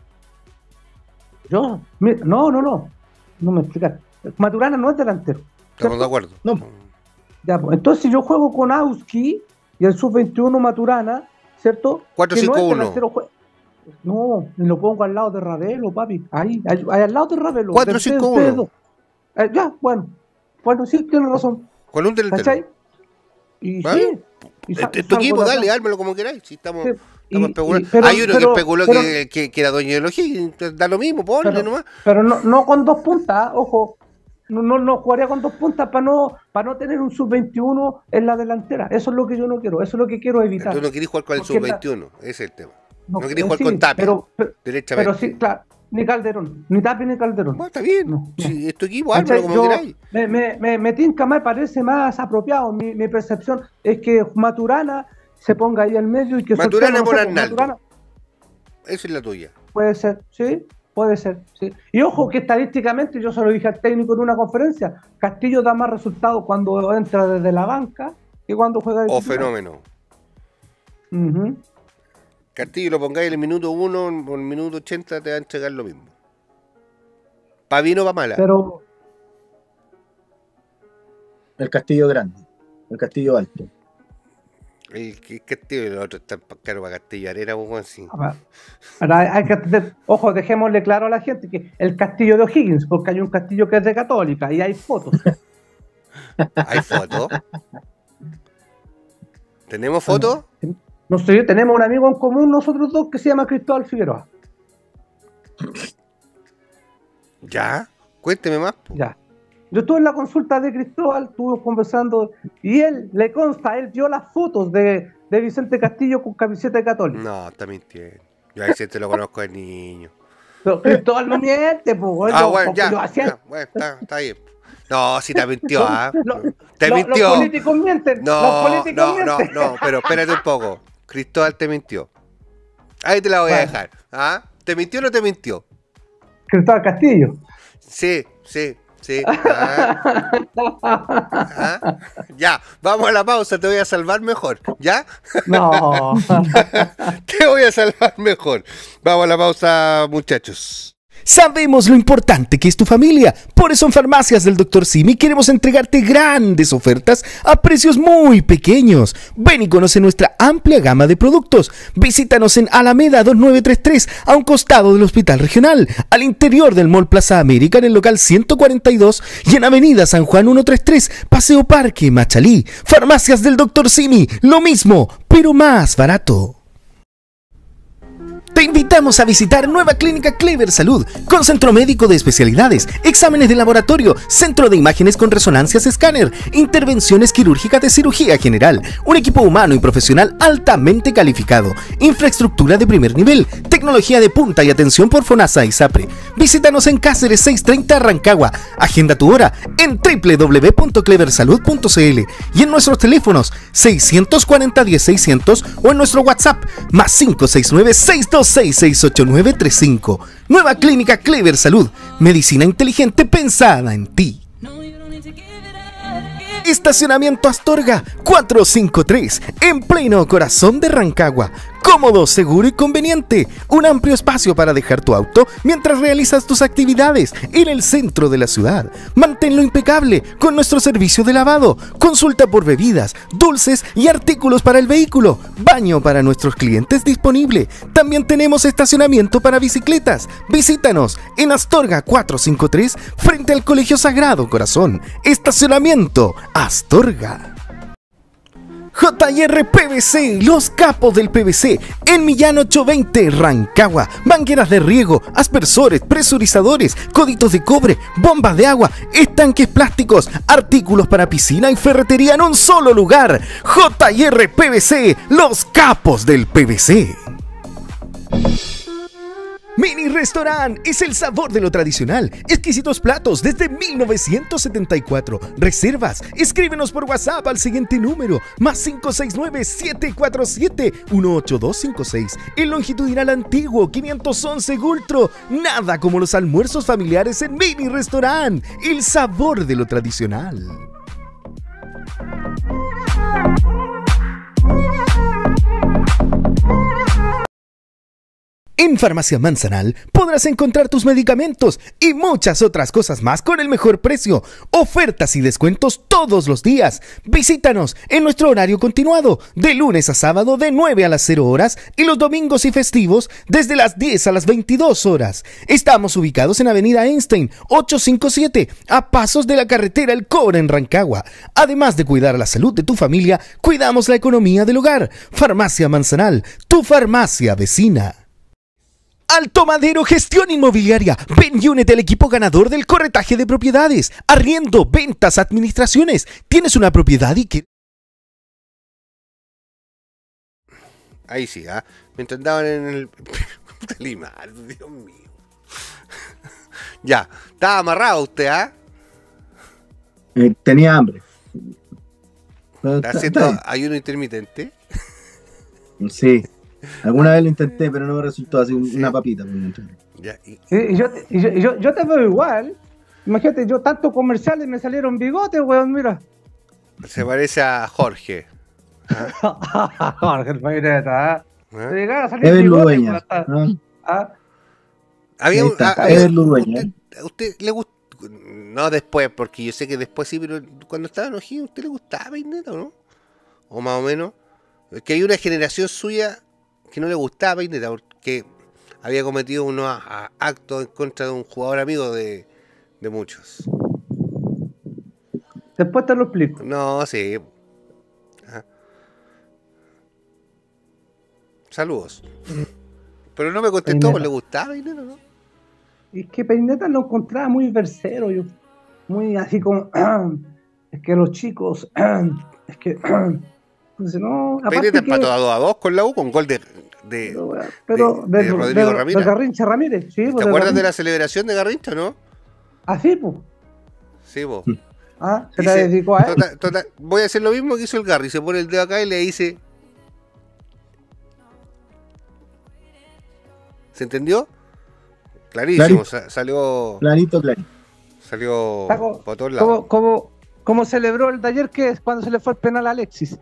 S3: Yo, no me explicas. Maturana no es delantero.
S2: Estamos de acuerdo.
S4: No.
S3: Ya, pues, entonces yo juego con Auski y el sub-21 Maturana, ¿cierto?
S2: 4-5-1.
S3: No, me lo pongo al lado de Ravelo, papi. Ahí al lado de Ravelo.
S2: 4-5-1.
S3: Ya, bueno, sí, tienes razón.
S2: Con un delantero.
S3: ¿Cachai? Y
S2: ¿vale?
S3: sí.
S2: Tu equipo, dale, ármelo como queráis. Si estamos Estamos especulando.
S3: pero-
S2: Hay uno que
S3: pero-
S2: especuló
S3: pero-
S2: que era dueño de los Higgins. Da lo mismo, ponle
S3: pero,
S2: nomás.
S3: pero no con dos puntas, ojo. No jugaría con dos puntas para no tener un sub-21 en la delantera. Eso es lo que yo no quiero. Eso es lo que quiero evitar.
S2: Tú no querés jugar con el
S3: Porque
S2: sub-21. Ese es el tema. No querés
S3: eh,
S2: jugar
S3: sí,
S2: con Tapia.
S3: pero
S2: Derechamente.
S3: sí, claro. Ni Calderón. Ni Tapia ni Calderón.
S2: Bueno, está bien.
S3: No.
S2: Si es tu equipo,
S3: ¿Cachai?
S2: ármalo como
S3: Yo-
S2: queráis.
S3: me tinca más, parece más apropiado. Mi percepción es que Maturana se ponga ahí al medio y que
S2: Maturana
S3: Soltero,
S2: por
S3: no sé,
S2: Arnaldo.
S3: Maturana
S2: Esa es la tuya.
S3: puede ser, sí, puede ser, sí. Y ojo que estadísticamente, yo se lo dije al técnico en una conferencia, Castillo da más resultados cuando entra desde la banca que cuando juega de
S2: O
S3: titular.
S2: fenómeno.
S3: Ujú.
S2: Castillo lo pongáis en el minuto 1 o en el minuto 80 te va a entregar lo mismo. Pa' bien o pa' mala.
S3: Pero
S4: El Castillo grande, el Castillo alto.
S2: El Castillo y el otro está caro para Castillo Arena, pues, así.
S3: ahora hay que ojo, dejémosle claro a la gente que el Castillo de O'Higgins, porque hay un Castillo que es de Católica y hay fotos.
S2: ¿Hay fotos? ¿Tenemos fotos?
S3: No sé, tenemos un amigo en común nosotros dos que se llama Cristóbal Figueroa.
S2: ¿Ya? Cuénteme más. Po.
S3: Ya. Yo estuve en la consulta de Cristóbal, estuve conversando y él le consta, él vio las fotos de Vicente Castillo con camiseta de Católica.
S2: No, está mintiendo. Yo a ese te lo conozco de niño.
S3: Pero Cristóbal no miente, pues.
S2: Bueno, ya. Bueno, está bien. No, si te mintió, ¿ah? Te
S3: Los
S2: mintió.
S3: políticos mienten. los
S2: No,
S3: políticos mienten.
S2: no, pero espérate un poco. Cristóbal te mintió. Ahí te la voy a
S3: Bueno.
S2: dejar. ¿Ah? ¿Te mintió o no te mintió?
S3: Cristóbal Castillo.
S2: Sí. Ya, vamos a la pausa, te voy a salvar mejor. ¿Ya?
S3: No.
S2: Te voy a salvar mejor. Vamos a la pausa, muchachos.
S1: Sabemos lo importante que es tu familia. Por eso en Farmacias del Dr. Simi queremos entregarte grandes ofertas a precios muy pequeños. Ven y conoce nuestra amplia gama de productos. Visítanos en Alameda 2933, a un costado del Hospital Regional, al interior del Mall Plaza América en el local 142 y en Avenida San Juan 133, Paseo Parque, Machalí. Farmacias del Dr. Simi, lo mismo, pero más barato. Te invitamos a visitar Nueva Clínica Clever Salud, con centro médico de especialidades, exámenes de laboratorio, centro de imágenes con resonancias escáner, intervenciones quirúrgicas de cirugía general, un equipo humano y profesional altamente calificado, infraestructura de primer nivel, tecnología de punta y atención por FONASA y SAPRE. Visítanos en Cáceres 630 Rancagua. Agenda tu hora en www.cleversalud.cl y en nuestros teléfonos 640-10600 o en nuestro WhatsApp más 569-626-68935. Nueva Clínica Clever Salud. Medicina inteligente pensada en ti. Estacionamiento Astorga 453, en pleno corazón de Rancagua. Cómodo, seguro y conveniente. Un amplio espacio para dejar tu auto mientras realizas tus actividades en el centro de la ciudad. Manténlo impecable con nuestro servicio de lavado. Consulta por bebidas, dulces y artículos para el vehículo. Baño para nuestros clientes disponible. También tenemos estacionamiento para bicicletas. Visítanos en Astorga 453, frente al Colegio Sagrado Corazón. Estacionamiento Astorga. JR PVC, los capos del PVC, en Millán 820, Rancagua. Mangueras de riego, aspersores, presurizadores, coditos de cobre, bombas de agua, estanques plásticos, artículos para piscina y ferretería en un solo lugar. JR PVC, los capos del PVC. Mini Restaurant es el sabor de lo tradicional. Exquisitos platos desde 1974. Reservas, escríbenos por WhatsApp al siguiente número, más 569-747-18256. El longitudinal antiguo 511 Gultro. Nada como los almuerzos familiares en Mini Restaurant. El sabor de lo tradicional. En Farmacia Manzanal podrás encontrar tus medicamentos y muchas otras cosas más con el mejor precio. Ofertas y descuentos todos los días. Visítanos en nuestro horario continuado, de lunes a sábado de 9 a las 0 horas y los domingos y festivos desde las 10 a las 22 horas. Estamos ubicados en Avenida Einstein 857, a pasos de la carretera El Cobre en Rancagua. Además de cuidar la salud de tu familia, cuidamos la economía del hogar. Farmacia Manzanal, tu farmacia vecina. Alto Madero Gestión Inmobiliaria. Ven y únete al equipo ganador del corretaje de propiedades, arriendo, ventas, administraciones. ¿Tienes una propiedad y que...
S2: Ahí sí, mientras andaban en el... Limar, Dios mío. Ya, estaba amarrado usted,
S4: Tenía hambre. Pero
S2: ¿Está
S4: está
S2: haciendo
S4: bien.
S2: ayuno intermitente?
S4: Sí. Alguna vez lo intenté, pero no me resultó así una papita. Por dentro.
S2: Ya,
S3: Sí, yo te veo igual. Imagínate, yo tantos comerciales me salieron bigotes, weón, mira.
S2: se parece a Jorge.
S3: Jorge el Paineta,
S2: ¿Ah?
S3: Te llegaron a salir
S4: Ever
S3: bigotes,
S4: Ludueña,
S3: weón, hasta-
S4: ¿no?
S2: Había
S4: Ahí
S2: un,
S4: está, Ever Ludueña.
S2: ¿a usted le gustó? No después, porque yo sé que después sí, pero cuando estaba en O'Higgins, ¿a usted le gustaba Peineta o no? O más o menos. Es que hay una generación suya que no le gustaba Peineta porque había cometido unos actos en contra de un jugador amigo de muchos.
S3: Después te lo explico.
S2: No, sí. Ajá. Saludos. Pero no me contestó,
S3: Peineta.
S2: ¿le gustaba Peineta o no?
S3: Y es que Peineta lo encontraba muy versero, yo. Muy así como. Es que los chicos. Es que. Entonces, no. Aparte
S2: Peineta
S3: que,
S2: empató a 2-2 con la U con gol de
S3: pero
S2: de Rodrigo Ramírez.
S3: de Garrincha Ramírez. Sí,
S2: ¿Te acuerdas de la celebración de Garrincha, no?
S3: Así, pues.
S2: Sí, vos.
S3: Se la dedicó a él.
S2: Voy a hacer lo mismo que hizo el Garry. Se pone el dedo acá y le dice. ¿Se entendió? Clarísimo.
S4: Clarito.
S2: Salió.
S4: Clarito, clarito.
S2: Salió
S3: Taco,
S2: por todos lados.
S3: como celebró el de ayer, que es cuando se le fue el penal a Alexis.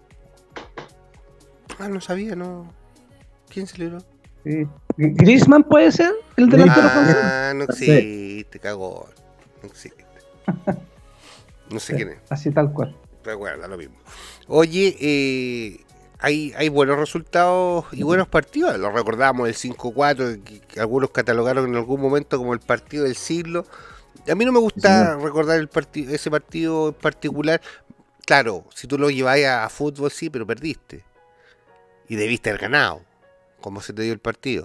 S2: No sabía, no. ¿Quién celebró?
S3: Sí. ¿Griezmann puede ser? ¿El delantero francés?
S2: No existe, cagón. No existe. No sé quién es.
S3: Así tal cual.
S2: Pero bueno, da lo mismo. Oye, hay buenos resultados y buenos partidos. Lo recordamos, el 5-4, que algunos catalogaron en algún momento como el partido del siglo. A mí no me gusta recordar ese partido en particular. Claro, si tú lo llevas a fútbol, sí, pero perdiste. Y debiste haber ganado, como se te dio el partido.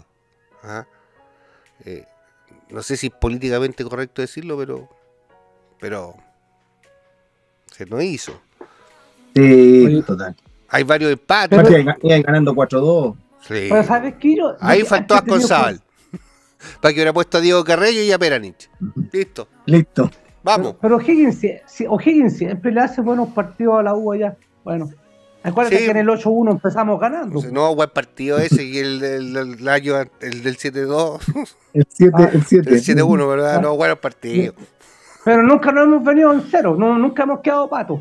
S2: No sé si es políticamente correcto decirlo, pero se nos hizo.
S4: Sí,
S3: Oye,
S4: total.
S2: Hay varios empates.
S4: Aparte, iban ganando 4-2.
S2: Sí.
S3: Pero ¿sabes qué?
S2: Ahí faltó Asconzábal. Para que hubiera puesto a Diego Carrello y a Peranich. Listo.
S4: Listo.
S2: Vamos.
S3: Pero O'Higgins siempre le hace buenos partidos a la U allá. Bueno, acuérdate
S2: Sí.
S3: que en el 8-1 empezamos ganando.
S2: No, buen partido ese y el año, el del 7-2.
S4: El 7, el 7.
S2: El 7-1, ¿verdad? No, buenos partidos.
S3: Pero nunca nos hemos venido en cero. Nunca hemos quedado patos.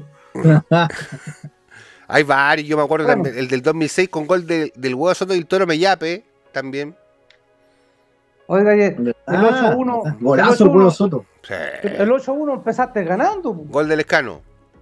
S2: Hay varios, yo me acuerdo
S3: Bueno.
S2: también, el del 2006 con gol del Huevo Soto y el Toro Mellape, también.
S3: Oiga, y el 8-1.
S4: Golazo
S3: el
S4: Pueblo
S3: 8-1
S4: Soto.
S2: Sí.
S3: el 8-1 empezaste ganando.
S2: Gol del Escano.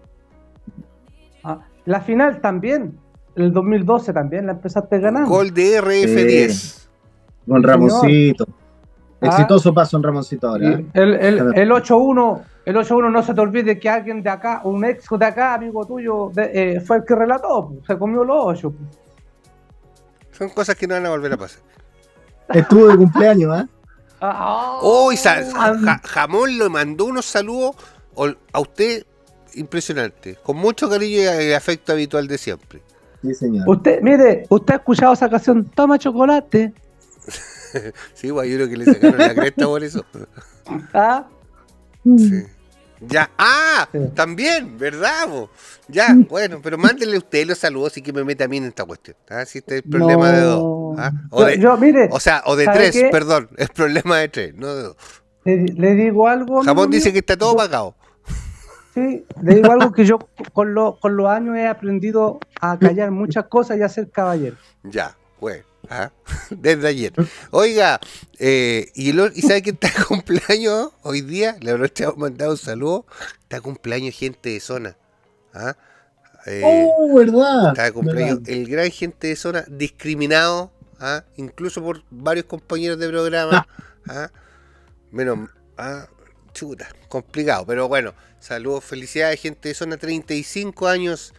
S3: La final también. El 2012 también la empezaste ganando.
S2: Gol de RF10.
S4: Con
S3: Sí,
S4: Ramoncito.
S3: Ah.
S4: Exitoso paso en Ramoncito ahora.
S3: Y el 8-1 no se te olvide que alguien de acá, un ex de acá, amigo tuyo, fue el que relató, se comió los 8.
S2: Son cosas que no van a volver a pasar.
S4: Estuvo de cumpleaños,
S2: Hoy Jamón le mandó unos saludos a usted impresionante, con mucho cariño y afecto habitual de siempre.
S4: Sí, señor.
S3: Usted ha escuchado esa canción, Toma Chocolate.
S2: Sí, güey, yo creo que le sacaron la cresta por eso.
S3: ¿Ah?
S2: Sí. Ya,
S3: Sí.
S2: también, ¿verdad? Bo? Ya, bueno, pero mándenle usted los saludos y que me meta a mí en esta cuestión. Si este es el problema de dos.
S3: Mire,
S2: O de
S3: ¿sabe
S2: tres,
S3: qué?
S2: perdón, es problema de tres, no de dos.
S3: le digo algo.
S2: Jamón
S3: amigo
S2: dice
S3: mío,
S2: que está todo
S3: yo-
S2: pagado.
S3: Sí, le digo algo que yo con los años he aprendido a callar muchas cosas y a ser caballero.
S2: Ya, jueves. ¿Ah? Desde ayer. Oiga, ¿y sabe quién está de cumpleaños hoy día? Le hemos mandado un saludo. Está de cumpleaños gente de zona. ¿Ah?
S4: ¿Verdad?
S2: Está de cumpleaños
S4: ¿Verdad?
S2: el gran gente de zona, discriminado, ¿ah? Incluso por varios compañeros de programa. ¿Ah? Menos, chuta, complicado, pero bueno, saludos, felicidades, gente de zona, 35 años,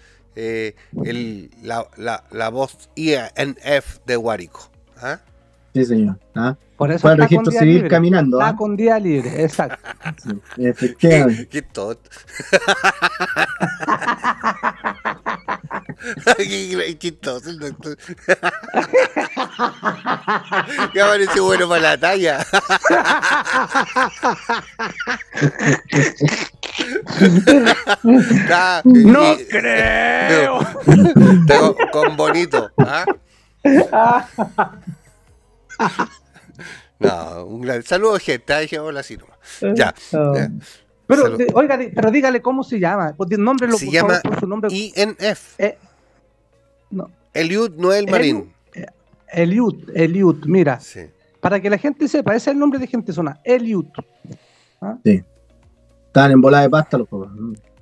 S2: la voz INF de Guárico. ¿Ah?
S4: Sí, señor. ¿Ah?
S3: Por eso
S4: Fue al
S3: está con
S4: registro
S3: día
S4: civil
S3: libre.
S4: caminando.
S3: Está
S4: ¿Ah?
S3: con día libre, exacto.
S4: Sí, efectivamente.
S2: Qué tonto. Qué chistoso el doctor. Ya parece bueno para la talla.
S3: ¡No creo!
S2: Está con bonito. ¿Ah? No, un gran saludo, gente. Dejémoslo así nomás. Ya. Ya.
S3: Pero,
S2: Salud.
S3: oiga, pero dígale cómo se llama. Pues, nómbrelo,
S2: Se
S3: por
S2: llama
S3: favor, por su nombre.
S2: INF.
S3: No,
S2: Eliud Noel Marín.
S3: Eliud, mira.
S2: Sí.
S3: Para que la gente sepa, ese es el nombre de gente zona. Eliud. ¿Ah?
S4: Sí. Estaban en bola de pasta los papás.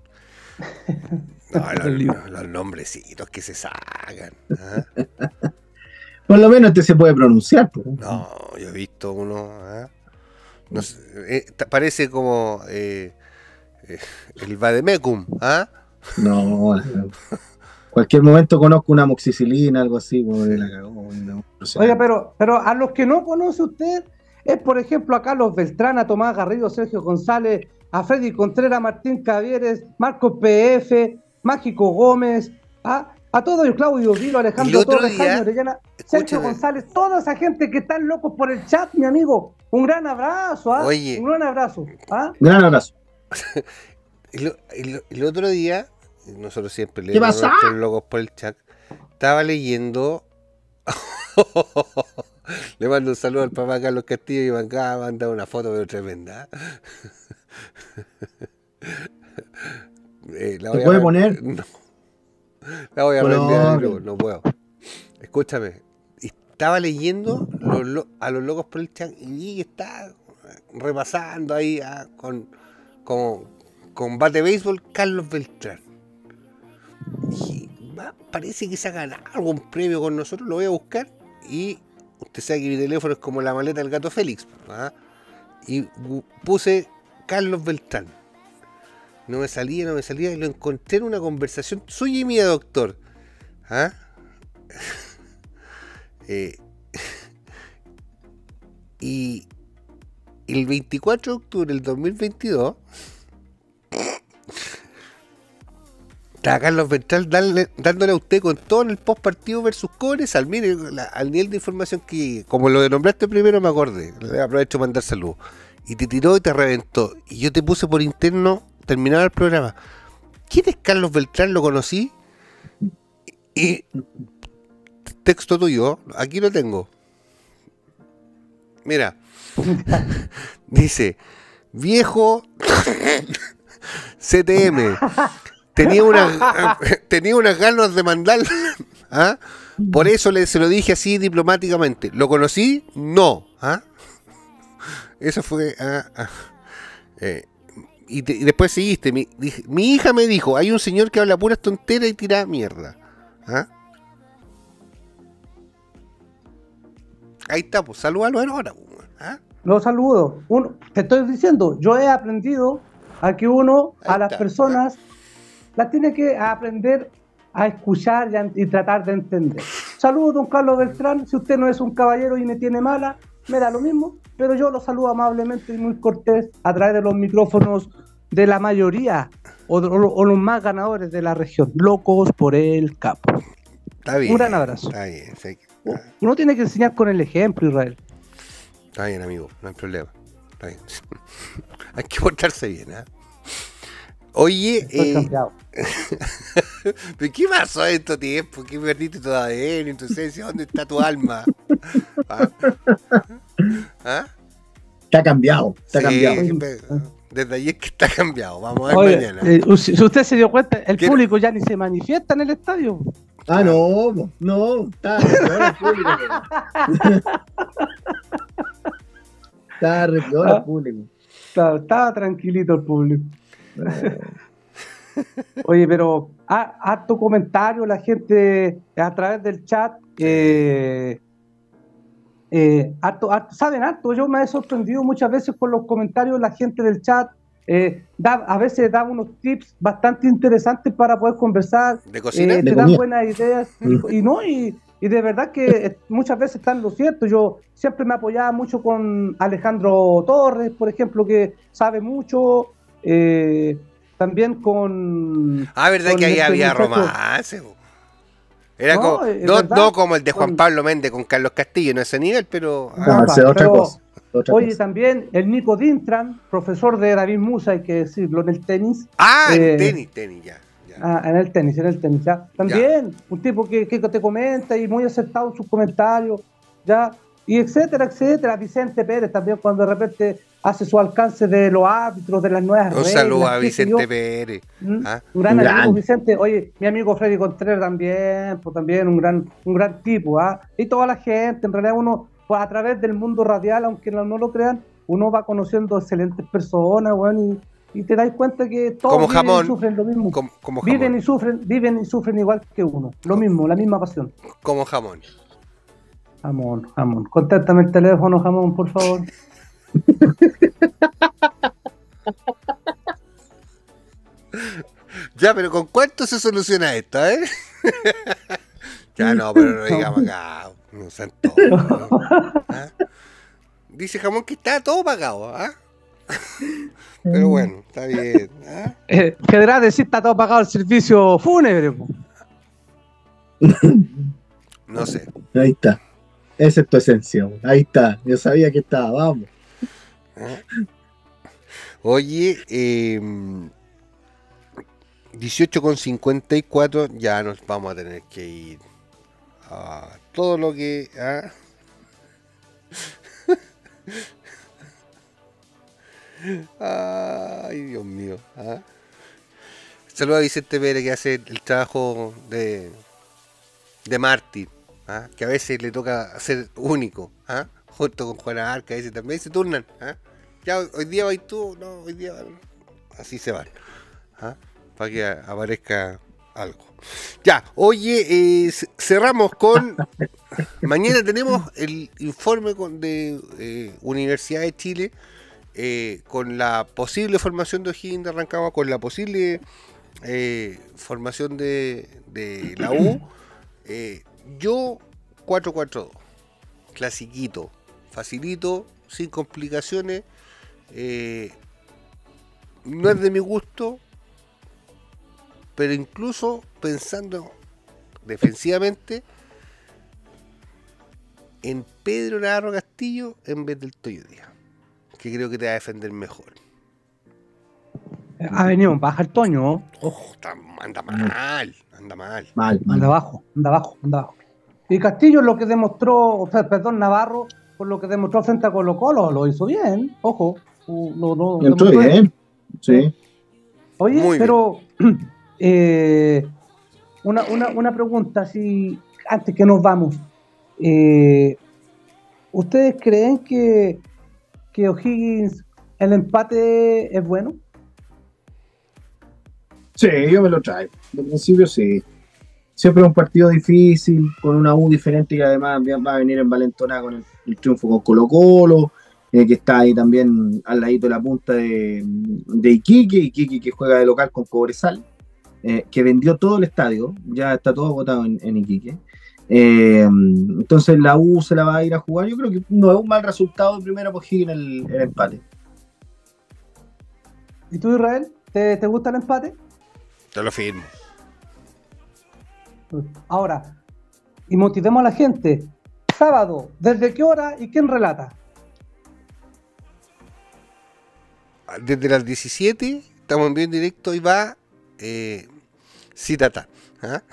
S2: No, los nombrecitos que se sacan. ¿Ah?
S4: Por lo menos este se puede pronunciar. Pues.
S2: No, yo he visto uno. ¿Ah? No sé, parece como el Vademecum. ¿Ah?
S4: No. Cualquier momento conozco una amoxicilina, algo así. Pues, la cagó, no sé.
S3: Oiga, pero a los que no conoce usted, es por ejemplo a Carlos Beltrán, a Tomás Garrido, Sergio González, a Freddy Contreras, Martín Cavieres, Marcos PF, Mágico Gómez, a todos ellos, Claudio Vilo, Alejandro Torres, Jaime Orellana, Sergio González, toda esa gente que están locos por el chat, mi amigo. Un gran abrazo,
S2: Oye.
S3: un gran abrazo.
S4: Gran abrazo.
S2: El otro día, nosotros siempre
S4: ¿Qué
S2: leemos
S4: pasa?
S2: nuestros logos por el chat. Estaba leyendo. Le mando un saludo al papá Carlos Castillo y me acaba de mandar una foto pero tremenda.
S4: ¿Se puede poner?
S2: No. La voy a reenviar, no puedo. Escúchame. Estaba leyendo a los locos por el chat y está repasando ahí con bate de béisbol Carlos Beltrán. Y parece que se ha ganado algún premio con nosotros, lo voy a buscar. Y usted sabe que mi teléfono es como la maleta del gato Félix. Y puse Carlos Beltrán. No me salía y lo encontré en una conversación suya y mía, doctor. Y el 24 de octubre del 2022 está Carlos Beltrán dándole a usted con todo en el post partido versus Cobresal. Mire, al nivel de información que, como lo nombraste primero, me acordé. Le aprovecho para mandar saludos. Y te tiró y te reventó. Y yo te puse por interno, terminaba el programa. ¿Quién es Carlos Beltrán? ¿Lo conocí? Y texto tuyo, aquí lo tengo. Mira, dice, viejo CTM, tenía unas ganas de mandarle, por eso se lo dije así diplomáticamente. ¿Lo conocí? No. Eso fue. Y después seguiste. Mi hija me dijo, hay un señor que habla puras tonteras y tira mierda. Ahí está, pues salúdalo ahora.
S3: Los saludo. Te estoy diciendo, yo he aprendido a que uno, a las personas, las tiene que aprender a escuchar y tratar de entender. Saludos, don Carlos Beltrán. Si usted no es un caballero y me tiene mala, me da lo mismo, pero yo lo saludo amablemente y muy cortés a través de los micrófonos de la mayoría o los más ganadores de la región. Locos por el capo.
S2: Está bien.
S3: Un gran abrazo.
S2: Está bien. Sí.
S3: Uno tiene que enseñar con el ejemplo, Israel.
S2: Está bien, amigo, no hay problema. Está bien. Hay que portarse bien, Oye,
S3: Estoy cambiado.
S2: ¿pero qué pasó en estos tiempos? ¿Qué perdiste tu ADN, en tu esencia? ¿Dónde está tu alma?
S4: Está cambiado, está
S2: Sí,
S4: cambiado.
S2: desde ayer que está cambiado. Vamos a ver
S3: Oye,
S2: mañana.
S3: si usted se dio cuenta, el
S2: ¿Qué?
S3: público ya ni se manifiesta en el estadio.
S4: Ah, no, po, no, está repiola el público. Está repiola el público.
S3: Estaba tranquilito el público. Oye, pero harto comentario, la gente a través del chat, saben harto. Yo me he sorprendido muchas veces con los comentarios de la gente del chat. A veces da unos tips bastante interesantes para poder conversar.
S2: ¿De cocina?
S3: Te
S4: De
S3: dan
S4: comida.
S3: buenas ideas y de verdad que muchas veces están lo cierto. Yo siempre me apoyaba mucho con Alejandro Torres, por ejemplo, que sabe mucho. También con.
S2: Ah, ¿verdad
S3: con
S2: que ahí
S3: este
S2: había
S3: muchacho.
S2: romance? Po. Era
S3: No,
S2: como,
S3: es
S2: no,
S3: verdad.
S2: no como el de Juan
S3: Con-
S2: Pablo Méndez con Carlos Castillo, no ese nivel, pero...
S4: No, esa es otra
S3: pero,
S4: cosa. Otra
S3: oye,
S4: cosa.
S3: también el Nico Dintran, profesor de David Musa, hay que decirlo, en el tenis.
S2: Ah,
S3: Eh,
S2: tenis, ya.
S3: en el tenis, ya. También, un tipo que te comenta y muy acertado en sus comentarios, ya. Y etcétera, etcétera. Vicente Pérez también, cuando de repente hace su alcance de los árbitros, de las nuevas
S2: Un
S3: reglas.
S2: saludo a
S3: qué sé yo.
S2: Vicente Pérez. ¿Ah?
S3: Un gran
S4: Un
S3: amigo,
S4: grande.
S3: Vicente. Oye, mi amigo Freddy Contreras también, pues también un gran tipo, ¿ah? Y toda la gente, en realidad uno, pues a través del mundo radial, aunque no lo crean, uno va conociendo excelentes personas, bueno, y te das cuenta que todos
S2: Como
S3: viven
S2: jamón.
S3: y sufren lo mismo.
S2: Como
S3: Viven
S2: jamón.
S3: viven y sufren igual que uno, lo mismo, la misma pasión.
S2: Como jamón.
S3: Jamón. Contáctame el teléfono, jamón, por favor.
S2: Ya, pero ¿con cuánto se soluciona esto, Ya no, pero no digamos acá. No sean tontos, ¿no? ¿Ah? Dice jamón que está todo pagado, ¿ah? Pero bueno, está bien. ¿Ah?
S3: Quedará decir está todo pagado el servicio fúnebre, po.
S2: No sé.
S4: Ahí está. Esa es tu esencia. Ahí está. Yo sabía que estaba. Vamos.
S2: ¿Ah? Oye, 18:54, ya nos vamos a tener que ir a todo lo que... ¿ah? Ay, Dios mío. ¿Ah? Saludos a Vicente Pérez que hace el trabajo de mártir, ¿ah? Que a veces le toca hacer único, ¿ah? Junto con Juana Arca, ese también se turnan. ¿Ah? Ya hoy día vais tú, no, hoy día así se van, ¿ah? Para que aparezca algo. Ya, oye, cerramos con... Mañana tenemos el informe de Universidad de Chile con la posible formación de O'Higgins de Rancagua, con la posible formación de la U. Yo 4-4-2, clasiquito, facilito, sin complicaciones. No es de mi gusto, pero incluso pensando defensivamente en Pedro Navarro Castillo en vez del Toyo Díaz, que creo que te va a defender mejor.
S3: Ha venido en baja el Toño. Ojo.
S2: Anda mal.
S4: Mal.
S3: Anda abajo. Y Castillo lo que demostró, o sea, perdón, Navarro, por lo que demostró frente a Colo Colo, lo hizo bien, ojo.
S4: Entró bien. Sí.
S3: Oye,
S2: Muy
S3: pero una pregunta, así, antes que nos vamos. ¿Ustedes creen que O'Higgins, el empate es bueno?
S4: Sí, yo me lo traigo. De principio sí. Siempre es un partido difícil, con una U diferente que además va a venir envalentonada con el triunfo con Colo Colo, que está ahí también al ladito de la punta de Iquique que juega de local con Cobresal, que vendió todo el estadio, ya está todo agotado en Iquique. Entonces la U se la va a ir a jugar. Yo creo que no es un mal resultado de primera por Higgins el empate.
S3: ¿Y tú, Israel? ¿Te gusta el empate?
S2: Te lo firmo.
S3: Ahora, y motivemos a la gente. Sábado, ¿desde qué hora y quién relata?
S2: Desde las 17 estamos en vivo en directo y va Citata. ¿Ah?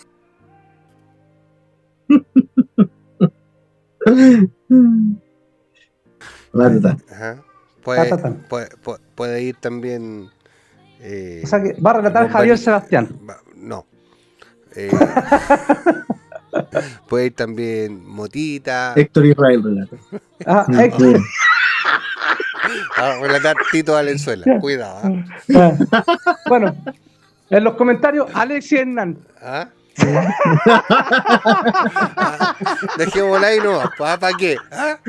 S2: Ajá. Puede ir también.
S3: O sea que va a relatar
S2: el
S3: Javier
S2: compañero-
S3: Sebastián.
S2: No. Puede ir también Motita.
S4: Héctor Israel relato.
S3: Héctor.
S2: Relatar Tito Valenzuela. Cuidado.
S3: Bueno, en los comentarios, Alexis Hernán.
S2: ¿Ah? Dejémosla ahí nomás. ¿Para qué? ¿Ah?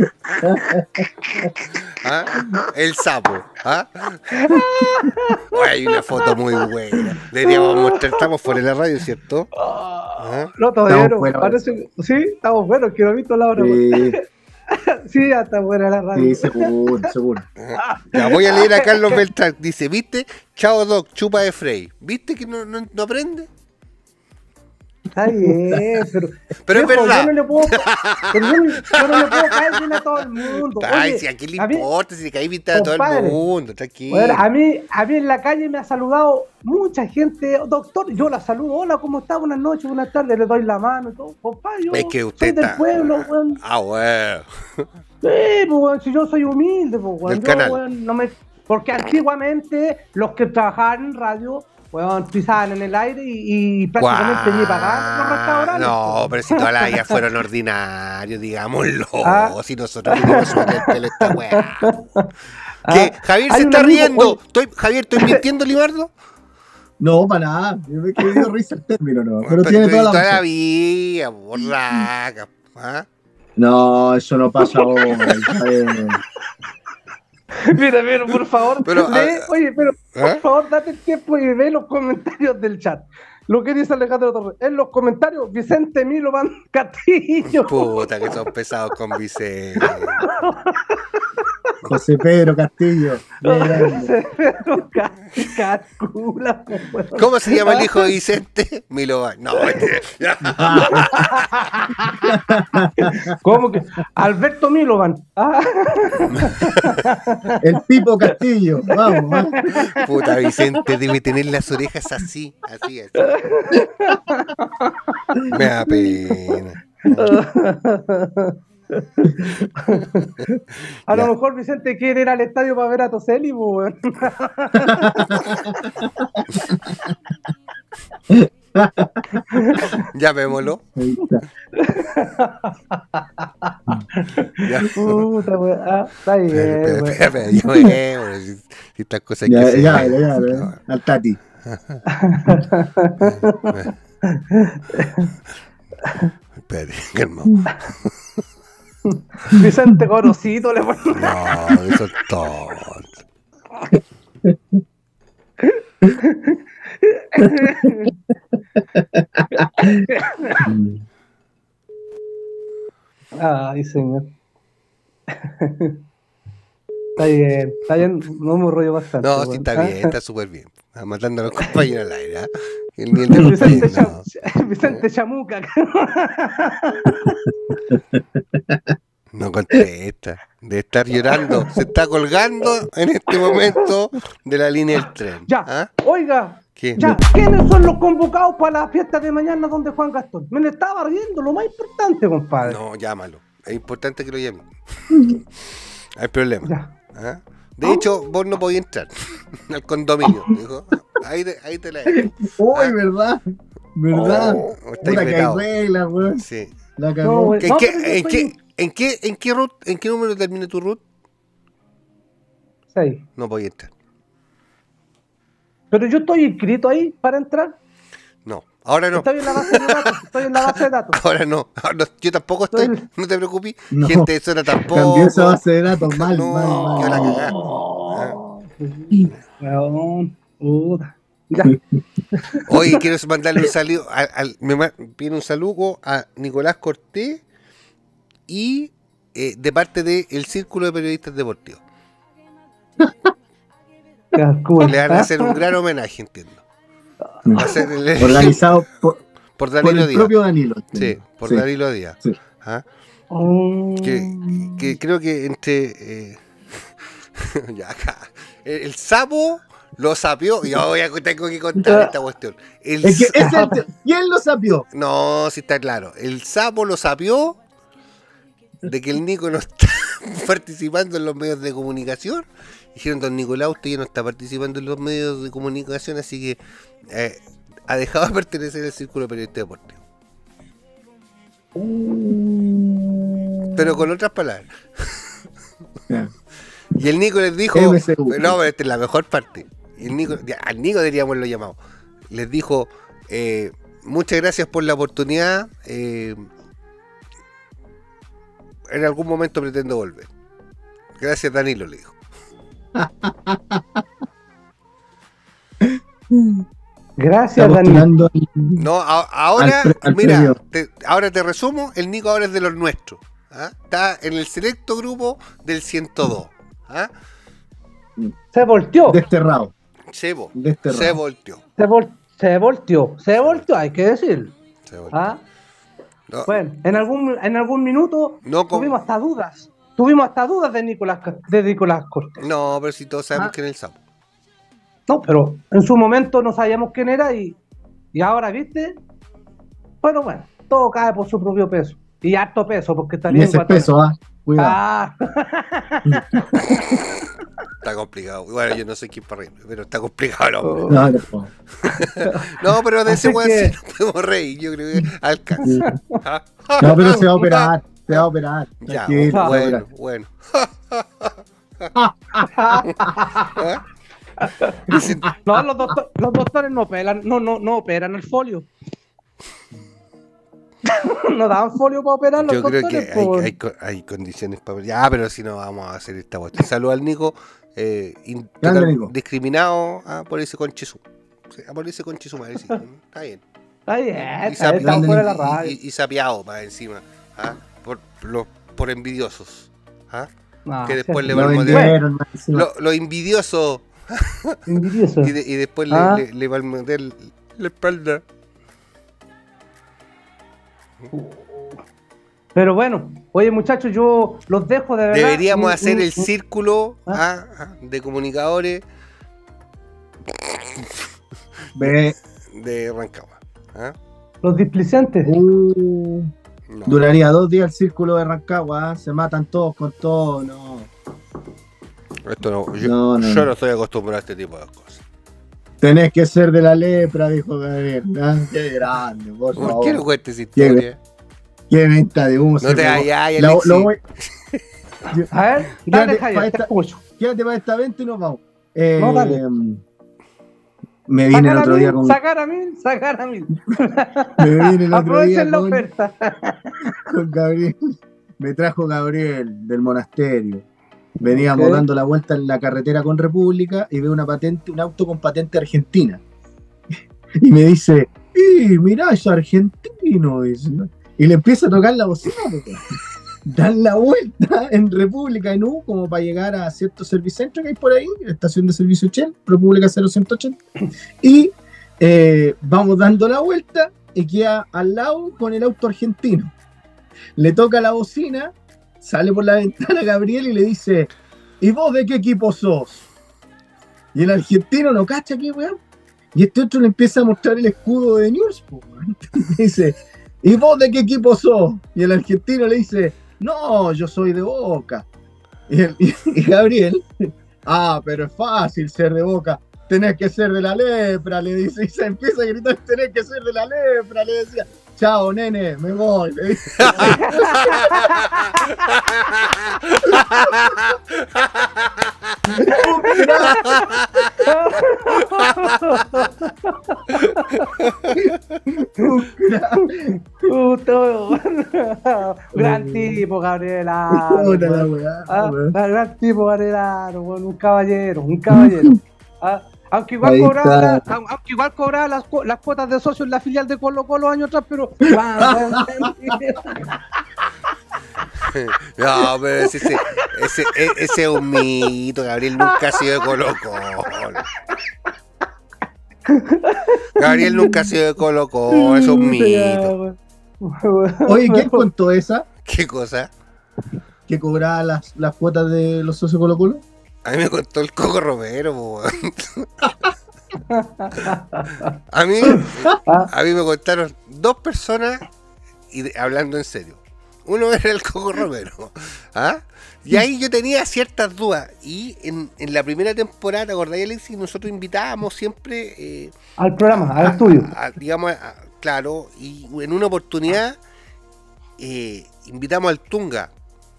S2: ¿Ah? El sapo. ¿Ah? Hay una foto muy buena. Deberíamos mostrar. Estamos fuera de la radio, ¿cierto? ¿Ah?
S3: No, todavía
S4: Estamos
S3: no.
S4: fuera.
S3: Parece, sí, estamos buenos, que lo he visto la hora.
S4: Sí,
S3: Sí, ya está buena la radio.
S4: sí, seguro, seguro.
S2: Ya voy a leer a Carlos Beltrán. Dice, ¿viste? Chao Doc, chupa de Frey. ¿Viste que no aprende?
S3: Está bien, pero
S2: Es
S3: viejo,
S2: verdad.
S3: yo no le puedo, pero yo no le puedo caer bien a todo el mundo.
S2: Ay,
S3: Oye,
S2: si aquí le
S3: a mí-
S2: importa, si le caí vista a todo el
S3: compadre,
S2: mundo, tranquilo.
S3: bueno, a mí en la calle me ha saludado mucha gente, doctor, yo la saludo, hola, ¿cómo está? Buenas noches, buenas tardes, le doy la mano y todo, compadre, yo
S2: Es que usted
S3: soy del
S2: está-
S3: pueblo, weón.
S2: Ah, bueno.
S3: Sí, pues, weón, si yo soy humilde, pues, weón.
S2: Del
S3: Yo,
S2: canal.
S3: weón, no me... Porque antiguamente los que trabajaban en radio, weón, pisaban en el aire y prácticamente ni pagaban los restaurantes.
S2: No,
S3: pues.
S2: pero si todas las días fueron ordinarios, digámoslo.
S3: Ah.
S2: Si nosotros vinimos a el pelo esta weá.
S3: Ah,
S2: ¿Qué? Javier
S3: hay
S2: se
S3: un
S2: está
S3: amigo-
S2: riendo.
S3: oye,
S2: Javier, ¿estoy mintiendo, Libardo?
S4: No, para nada. Yo me quedé dio risa el término, no. Pero
S2: Pues,
S4: tiene toda la razón.
S2: vida, borraca. ¿Ah?
S4: No, eso no pasa hoy. Está bien.
S3: Mira, pero por favor,
S2: Pero,
S3: oye, pero por
S2: ¿ah?
S3: favor, date el tiempo y ve los comentarios del chat. Lo que dice Alejandro Torres. En los comentarios, Vicente Milovan Castillo.
S2: Puta, que son pesados con Vicente.
S4: José Pedro Castillo. Qué grande.
S3: Calcula, pues, weón.
S2: ¿Cómo se llama el hijo de Vicente? Milovan. No, mentira.
S3: ¿Cómo que? Alberto Milovan. Ah,
S4: El Pipo Castillo. Vamos, vamos.
S2: Puta, Vicente debe tener las orejas así, así, así. Me da pena.
S3: a lo
S2: Ya.
S3: mejor Vicente quiere ir al estadio para ver a Toselli, pues, weón.
S2: Llamémoslo.
S4: Ahí está.
S2: Ya.
S3: Puta, weón. Ah, está bien, weón.
S2: Espera, llamémoslo. Si estas cosas
S4: Ya,
S2: que se
S4: ya,
S2: ven.
S4: ya, ya. Al Tati.
S2: Espérate, calma.
S3: Vicente Gorosito le pone.
S2: No, eso es todo.
S3: Ay, señor. Está bien, no me rollo bastante.
S2: No, sí
S3: weón.
S2: está
S3: Ah,
S2: bien, está súper bien. Está matando a los compañeros al aire. ¿Ah? El nivel de
S3: Vicente,
S2: compañero, no.
S3: Vicente Chamuca.
S2: No contesta. De estar llorando. Se está colgando en este momento de la línea del tren.
S3: Ya,
S2: ¿Ah?
S3: oiga,
S2: ¿Qué?
S3: ya, ¿quiénes son los convocados para la fiesta de mañana donde Juan Gastón? Me le estaba riendo, lo más importante, compadre.
S2: No, llámalo. Es importante que lo llamen. Hay problema.
S3: Ya.
S2: ¿Ah? De hecho, vos no podías entrar al condominio. Dijo. Ahí te la dejo.
S4: Uy, ¿verdad? ¿Verdad?
S2: Oh, está
S4: Puta que hay
S2: vetado.
S4: reglas, weón.
S2: Sí.
S4: La
S3: No,
S4: cagó.
S3: güey.
S2: ¿En
S3: No,
S2: qué,
S3: pero yo
S2: en
S3: estoy-
S2: qué, en qué root, en qué número termina tu root?
S3: 6.
S2: No podía entrar.
S3: Pero yo estoy inscrito ahí para entrar.
S2: No, ahora no.
S3: Estoy en la base de datos. Estoy en la base de datos.
S2: Ahora no. Yo tampoco estoy.
S3: Estoy-
S2: No te preocupes.
S4: No.
S2: Gente de zona tampoco.
S4: Cambió esa base de datos mal,
S2: No,
S4: mal,
S2: yo la
S4: mal.
S2: cagá.
S3: Weón, puta. Ya.
S2: Oye, quiero mandarle un saludo. Pide un saludo a Nicolás Cortés y de parte del Círculo de Periodistas Deportivos.
S3: Calcula.
S2: Le van a hacer un gran homenaje, entiendo. Va a ser
S4: Organizado por
S2: por Danilo
S4: el
S2: Díaz.
S4: propio Danilo.
S2: Sí, por
S4: Sí.
S2: Danilo Díaz.
S4: Sí.
S2: ¿Ah?
S3: Mm.
S2: Que creo que entre ya acá el sapo lo sapió y ahora tengo que contar esta cuestión.
S4: Es que ese es el ¿quién lo sapió?
S2: No, si está claro. El sapo lo sapió de que el Nico no está participando en los medios de comunicación. Dijeron, don Nicolás, usted ya no está participando en los medios de comunicación, así que ha dejado de pertenecer al círculo de periodistas deportivos. Pero con otras palabras.
S4: Ya.
S2: Y el Nico les dijo,
S4: MSU.
S2: no, pero esta es la mejor parte. Y el Nico, al Nico deberíamos haberlo llamado. Les dijo, muchas gracias por la oportunidad. En algún momento pretendo volver. Gracias, Danilo, le dijo.
S3: Gracias,
S4: Está
S3: Dani.
S4: postulando
S2: No, ahora,
S4: al
S2: mira,
S4: premio.
S2: ahora te resumo, el Nico ahora es de los nuestros. ¿Ah? Está en el selecto grupo del 102. ¿Ah?
S3: Se volteó.
S4: desterrado.
S2: Sebo,
S4: Desterrado.
S2: se volteó.
S3: Se volteó, hay que decirlo.
S2: Se volteó.
S3: ¿Ah?
S2: No,
S3: Bueno, en algún minuto
S2: no,
S3: tuvimos hasta dudas. Tuvimos hasta dudas de Nicolás Cortés.
S2: no, pero si todos sabemos
S3: Ah.
S2: quién es el sapo.
S3: No, pero en su momento no sabíamos quién era y ahora, ¿viste? Bueno, todo cae por su propio peso. Y harto peso, porque está
S4: Y
S3: bien.
S4: ese peso, cuidado.
S3: Ah,
S2: Está complicado. Bueno, yo no sé quién para reírme, pero está complicado el hombre.
S4: No, no.
S2: No, pero de ese
S3: Así
S2: weón
S3: que-
S2: sí nos podemos reír. Yo creo que alcanza.
S4: No, pero se va a operar. Se va a operar.
S2: Ya,
S4: Tranquilo, se va a
S2: bueno,
S4: operar.
S2: bueno. ¿Ah? Dicen,
S3: no, los doctores no operan el folio. No daban folio para operar los
S2: yo creo
S3: doctores.
S2: que
S3: por-
S2: hay condiciones para... Ya, pero si no vamos a hacer esta cuestión. Saludos al Nico.
S4: Grande, Nico.
S2: Discriminado por ese conchizú. Por ese conchizú, madre, sí. Está bien.
S3: Está bien,
S2: Y,
S3: está bien, estamos fuera de la radio.
S2: y sapeado más encima. ¿Ah? Por envidiosos. ¿Ah?
S3: No,
S2: que después
S3: sí,
S2: le
S4: Lo
S2: va a meter...
S4: vendieron, más encima.
S2: Lo envidioso.
S3: envidioso.
S2: Y después
S3: Ah.
S2: le va a meter la espalda.
S3: Pero bueno, oye muchachos, yo los dejo de verdad.
S2: Deberíamos hacer el círculo
S3: ¿Ah?
S2: de comunicadores
S4: Ve.
S2: de Rancagua. ¿Ah?
S3: Los displicentes.
S2: No.
S4: Duraría 2 días el círculo de Rancagua. Se matan todos con todo. No.
S2: Esto no. Yo
S4: No, no,
S2: yo
S4: no.
S2: no estoy acostumbrado a este tipo de cosas.
S4: Tenés que ser de la lepra, dijo Gabriel. ¿Ah? Qué grande, por
S2: ¿Por
S4: favor.
S2: qué no cuentes esa historia?
S4: Qué venta de humo.
S2: No
S4: se
S2: te
S4: pegó.
S2: vayas,
S4: Lo-
S2: Alexis.
S4: lo voy-
S3: A ver,
S4: Quédate
S3: dale,
S4: pa'
S3: Javier, te
S4: esta-
S3: escucho.
S4: Quédate para esta venta y nos vamos.
S3: No, dale.
S4: Me vine el otro día con.
S3: Sacar a mil.
S4: Me vine el otro día
S3: Aprovechen la
S4: con,
S3: oferta.
S4: con Gabriel. Me trajo Gabriel del monasterio. Veníamos
S3: Ok.
S4: dando la vuelta en la carretera con República y veo una patente, un auto con patente argentina. Y me dice, mirá, es argentino. Dice, ¿no? Y le empieza a tocar la bocina. Porque dan la vuelta en República en U como para llegar a cierto servicentro que hay por ahí, estación de servicio Shell, República 0180. Y vamos dando la vuelta y queda al lado con el auto argentino. Le toca la bocina, sale por la ventana Gabriel y le dice, ¿y vos de qué equipo sos? Y el argentino no cacha aquí, weón. Y este otro le empieza a mostrar el escudo de News, po, weón. Dice, ¿y vos de qué equipo sos? Y el argentino le dice, no, yo soy de Boca. Y Gabriel, pero es fácil ser de Boca. Tenés que ser de la lepra, le dice. Y se empieza a gritar, tenés que ser de la lepra, le decía. Chao, nene, me voy. Le dice.
S3: Gran tipo, Gabriela.
S4: Puta la weá, weón.
S3: Gran tipo, Gabriela. Un caballero. Aunque igual
S4: Ahí
S3: cobraba,
S4: está.
S3: aunque igual cobraba las cuotas de socio en la filial de Colo Colo años atrás, pero
S2: No, pero ese es un mito. Gabriel nunca ha sido de Colo Colo. Gabriel nunca ha sido de Colo Colo, es un mito.
S4: Oye, ¿quién contó esa?
S2: ¿Qué cosa?
S4: Que cobraba las cuotas de los socios Colo Colo.
S2: A mí me contó el Coco Romero, po, weón. A mí me contaron dos personas y hablando en serio. uno era el Coco Romero. ¿Ah? Y ahí yo tenía ciertas dudas. Y en la primera temporada, ¿te acordás, Alexis? Nosotros invitábamos siempre
S3: al programa, al estudio.
S2: Digamos, claro, y en una oportunidad invitamos al Tunga.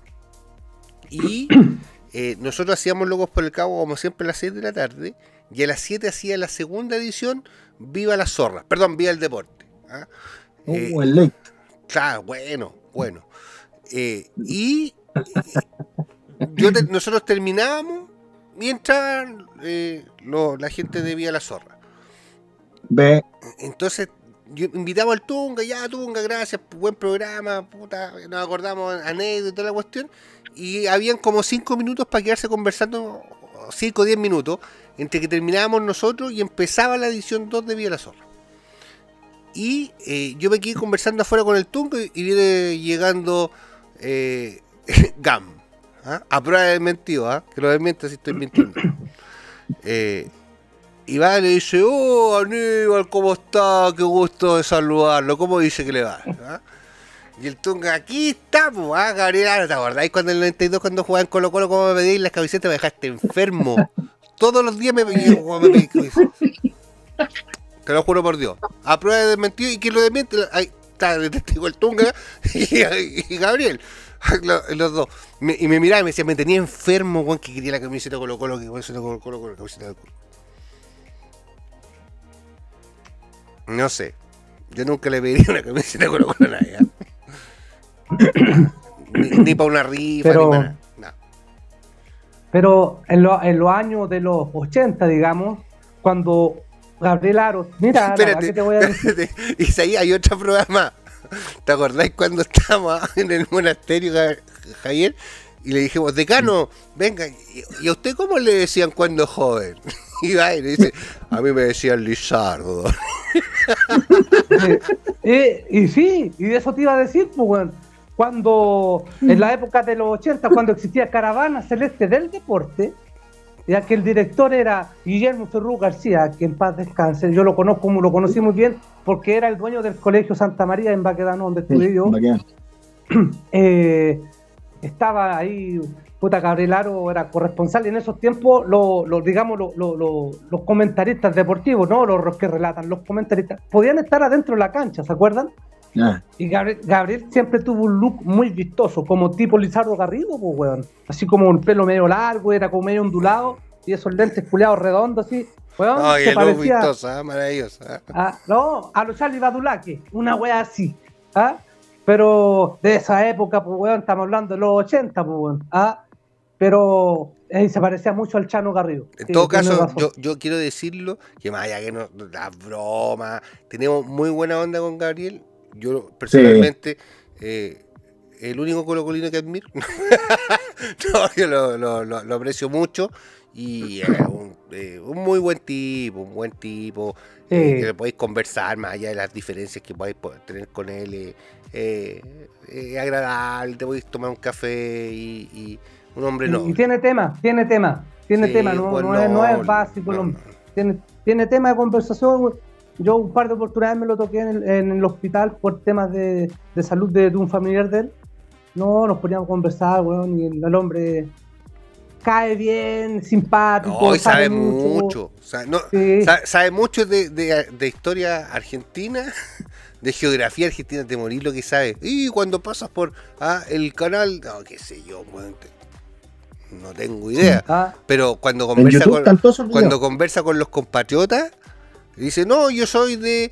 S2: Y nosotros hacíamos Locos por el Cabo, como siempre, a las 6 de la tarde. Y a las 7 hacía la segunda edición, Viva la Zorra. Perdón, Viva el Deporte. ¿Ah?
S4: El late.
S2: Claro, bueno. Y nosotros terminábamos y entraban la gente de Viva la Zorra.
S4: Ve.
S2: Entonces, yo invitamos al Tunga, Tunga, gracias, buen programa, puta, nos acordamos anécdotas y toda la cuestión. Y habían como 5 minutos para quedarse conversando, 5 o 10 minutos, entre que terminábamos nosotros y empezaba la edición 2 de Viva la Zorra. Y yo me quedé conversando afuera con el Tunga y viene llegando Gam, ¿ah? A prueba de mentido, ¿ah? Que lo desmienta si estoy mintiendo. Y va y le dice, oh Aníbal, ¿cómo está? Qué gusto de saludarlo, ¿cómo dice que le va? ¿Ah? Y el Tunga, aquí estamos, ¿ah, Gabriel? ¿Te acordáis cuando en el 92 cuando jugaban Colo Colo, cómo me pedíais las camisetas? Me dejaste enfermo. Todos los días me pedíais camisetas. Te lo juro por Dios. A prueba de desmentido, y quien lo desmiente, ahí está el testigo el Tunga y Gabriel. Los dos. Y me miraba y me decía, me tenía enfermo, Juan, que quería la camiseta Colo Colo, que camiseta Colo Colo, la camiseta de Colo. No sé. Yo nunca le pediría una camiseta Colo Colo a nadie. Ni para una rifa,
S3: pero,
S2: ni para nada. No.
S3: Pero en los años de los 80, digamos, cuando Gabriel Aros, mira,
S2: espérate,
S3: ¿qué te voy a decir?
S2: Espérate. Y ahí hay otro programa. ¿Te acordáis cuando estábamos en el monasterio, Javier? Y le dijimos, decano, venga, ¿y a usted cómo le decían cuando joven? Y va y le dice, a mí me decían Lizardo.
S3: Y sí, y de eso te iba a decir, pues, bueno, cuando en la época de los 80, cuando existía Caravana Celeste del Deporte, ya que el director era Guillermo Ferrú García, que en paz descanse, yo lo conocí muy bien, porque era el dueño del Colegio Santa María en Baquedano, donde estudié yo. Estaba ahí, puta, Gabriel Aro era corresponsal, y en esos tiempos los comentaristas deportivos, no los que relatan, los comentaristas, podían estar adentro de la cancha, ¿se acuerdan? Y Gabriel siempre tuvo un look muy vistoso, como tipo Lizardo Garrido, pues, weón. Así como un pelo medio largo, era como medio ondulado, y esos lentes culeados redondos, así, weón.
S2: Ay,
S3: se
S2: el
S3: parecía,
S2: look vistoso, maravilloso.
S3: No, a los Charlie Badulaque, una wea así, ¿ah? Pero de esa época, pues, weón, estamos hablando de los 80, pues, weón, ¿ah? Pero se parecía mucho al Chano Garrido.
S2: En todo caso, yo quiero decirlo, que más allá que la broma, tenemos muy buena onda con Gabriel. Yo personalmente, el único colocolino que admiro, no, yo lo aprecio mucho, y un muy buen tipo, que le podéis conversar más allá de las diferencias que podéis tener con él, agradable, te podéis tomar un café y un hombre noble.
S3: Y tiene tema, sí, no es básico, no. Tiene tema de conversación. Yo un par de oportunidades me lo toqué en el hospital por temas de salud de un familiar de él. No, nos poníamos a conversar, weón, y el hombre cae bien, simpático.
S2: No, sabe mucho. Sabe mucho de historia argentina, de geografía argentina, de morir lo que sabe. Y cuando pasas por el canal, no, qué sé yo, weón, no tengo idea. Pero cuando conversa con los compatriotas, dice, no, yo soy de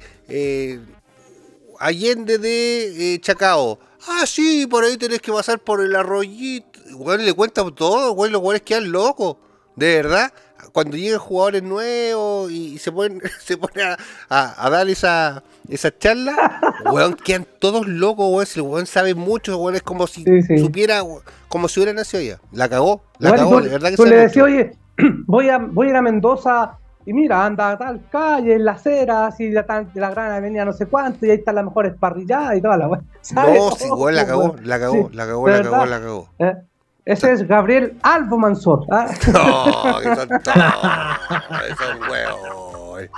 S2: Allende de Chacao. Ah, sí, por ahí tenés que pasar por el arroyito. Bueno, le cuentan todo, bueno, los jugadores quedan locos. De verdad, cuando llegan jugadores nuevos y se ponen a dar esa charla, weón, quedan todos locos, weón. Si el weón sabe mucho, weón, es como si supiera, como si hubiera nacido allá. La cagó, de verdad que
S3: tú le decías, oye, voy a ir a Mendoza. Y mira, anda a tal calle, en la acera, así de la gran avenida no sé cuánto, y ahí están las mejores parrilladas y toda la weá.
S2: No, sí, güey, la cagó.
S3: Ese es Gabriel Albo Mansor.
S2: No, que son todos, son huevos.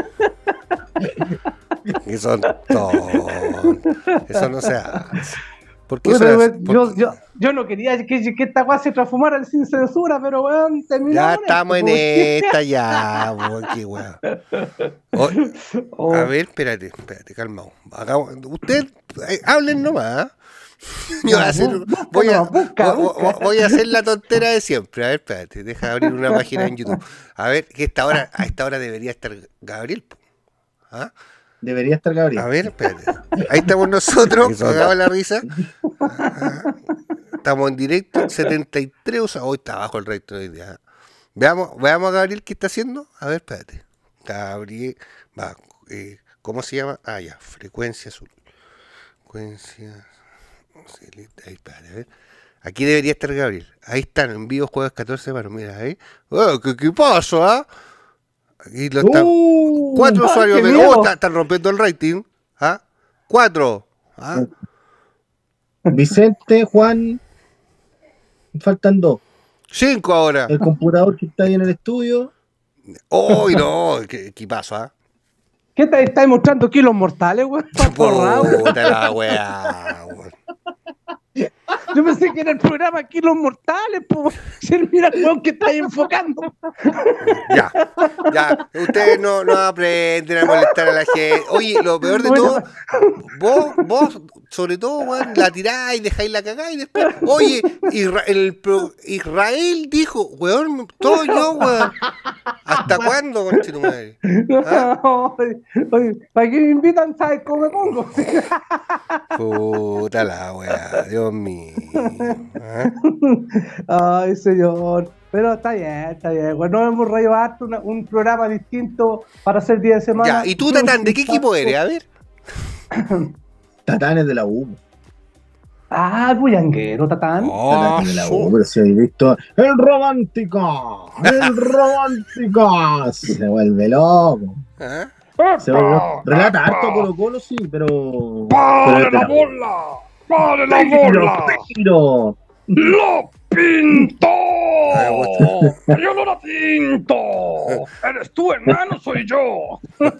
S2: Que son todos. Eso no se hace. ¿Por qué
S3: Oye,
S2: eso
S3: pero,
S2: era-
S3: weón,
S2: por-
S3: yo no quería que esta weá se transformara sin censura, pero weón, terminamos.
S2: Ya
S3: en
S2: estamos en
S3: esto, pues.
S2: esta, ya, weón, qué weón. O-
S3: Oh,
S2: A ver, espérate, calmado. Usted, hablen nomás. ¿Ah? Yo voy a hacer, voy a hacer la tontera de siempre. A ver, espérate, deja abrir una página en YouTube. A ver, que a esta hora debería estar Gabriel. Po. ¿Ah?
S4: Debería estar Gabriel.
S2: A ver, espérate. Ahí estamos nosotros, cagados la risa. Ajá. Estamos en directo, 73 usa. Hoy está bajo el rating hoy día. Veamos a Gabriel qué está haciendo. A ver, espérate. Gabriel, va, ¿cómo se llama? Ah, ya, frecuencia azul. Frecuencia. Ahí, espérate, a ver. Aquí debería estar Gabriel. Ahí están, en vivo jueves 14 de marzo. Mira, ahí. Oh, ¿qué pasa? ¿Ah? Aquí lo están. 4 usuarios
S3: qué
S2: de.
S3: miedo.
S2: Oh, están rompiendo el rating. ¿Ah? 4. ¿Ah?
S4: Vicente, Juan, faltan 2.
S2: 5 ahora.
S4: El computador que está ahí en el estudio.
S2: ¡Oh, no! ¿Qué pasó? ¿Ah?
S3: ¿Qué te estáis mostrando kilos mortales, weón? Está forrado.
S2: Puta la weá, weón.
S3: Yo pensé que era el programa Kilos Mortales, pues. Mira, weón, que estáis enfocando.
S2: Ya. Ustedes no aprenden a molestar a la gente. Oye, lo peor de todo, vos, sobre todo, weón, la tiráis, dejáis la cagada y después, oye, Israel dijo, weón, todo yo, weón. ¿Hasta cuándo, conche tu madre? ¿Ah?
S3: Oye, ¿para qué me invitan? ¿Sabes cómo me pongo?
S2: Puta la weá, Dios mío. ¿Ah?
S3: Ay, señor. Pero está bien. Bueno, hemos reído harto, un programa distinto para hacer día de semana.
S2: Ya, y tú, Tatán, ¿de qué equipo eres? A ver.
S4: Tatanes de la U.
S3: Ah, bullanguero, Tatán.
S4: Tatanes de la U, pero si habéis visto. ¡El romántico! ¡El romántico! Se vuelve loco.
S2: ¿Ah?
S4: Se vuelve loco. Relata harto Colo Colo, sí, pero.
S5: ¡Pare
S4: pero
S5: la bola! ¡Pare la bola!
S4: Tiro.
S5: ¡Lo pinto!
S2: me
S5: ¡Yo no la pinto! ¡Eres tú, hermano! ¡Soy yo!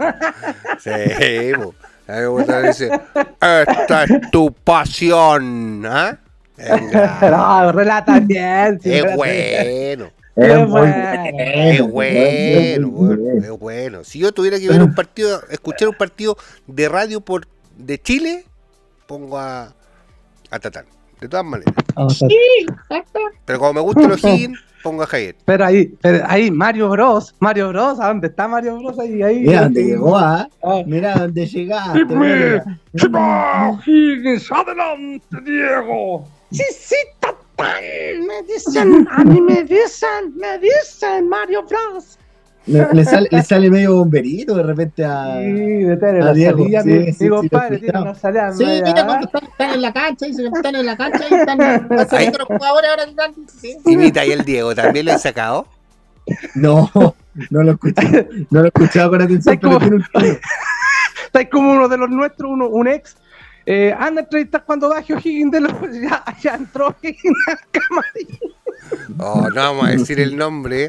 S2: Sí, bo. A mí me gusta dice, esta es tu pasión. ¿Ah? Venga.
S3: No, relata bien. Sí,
S2: Es
S3: relata
S2: bueno.
S3: Es
S4: muy
S2: Es bueno,
S4: bueno.
S2: es bueno. Si yo tuviera que ver un partido, escuchar un partido de radio de Chile, pongo a Tatán. De todas maneras. Pero como me gustan los Higgins, pongo a Javier.
S3: Pero ahí, Mario Bros. ¿A dónde está Mario Bros? Ahí.
S4: Mira dónde llegó, ¿ah?
S3: Ah.
S4: Mira dónde llegaste.
S5: ¡Dime!
S4: mira.
S5: ¡Chiva! ¡Higgins! ¡Adelante, Diego!
S3: Sí, Tatán. A mí me dicen, Mario Bros.
S4: Le sale medio bomberito de repente a.
S3: Sí, de tener
S4: a
S3: la
S4: Diego,
S3: salida,
S4: sí,
S3: mi
S4: lo
S3: compadre tiene
S4: escuchaba.
S3: una salida.
S6: Sí,
S3: media,
S6: mira, cuando están en la cancha, y se están en la cancha y están saliendo los jugadores ahora. Sí.
S2: Imita ahí el Diego, ¿también lo han sacado?
S4: No lo escuché. No lo he escuchado con atención, pero tiene un tono.
S3: Está como uno de los nuestros, un ex. Anda a entrevistar cuando baje O'Higgins de los. Ya entró O'Higgins al camarín.
S2: Oh, no vamos a decir el nombre.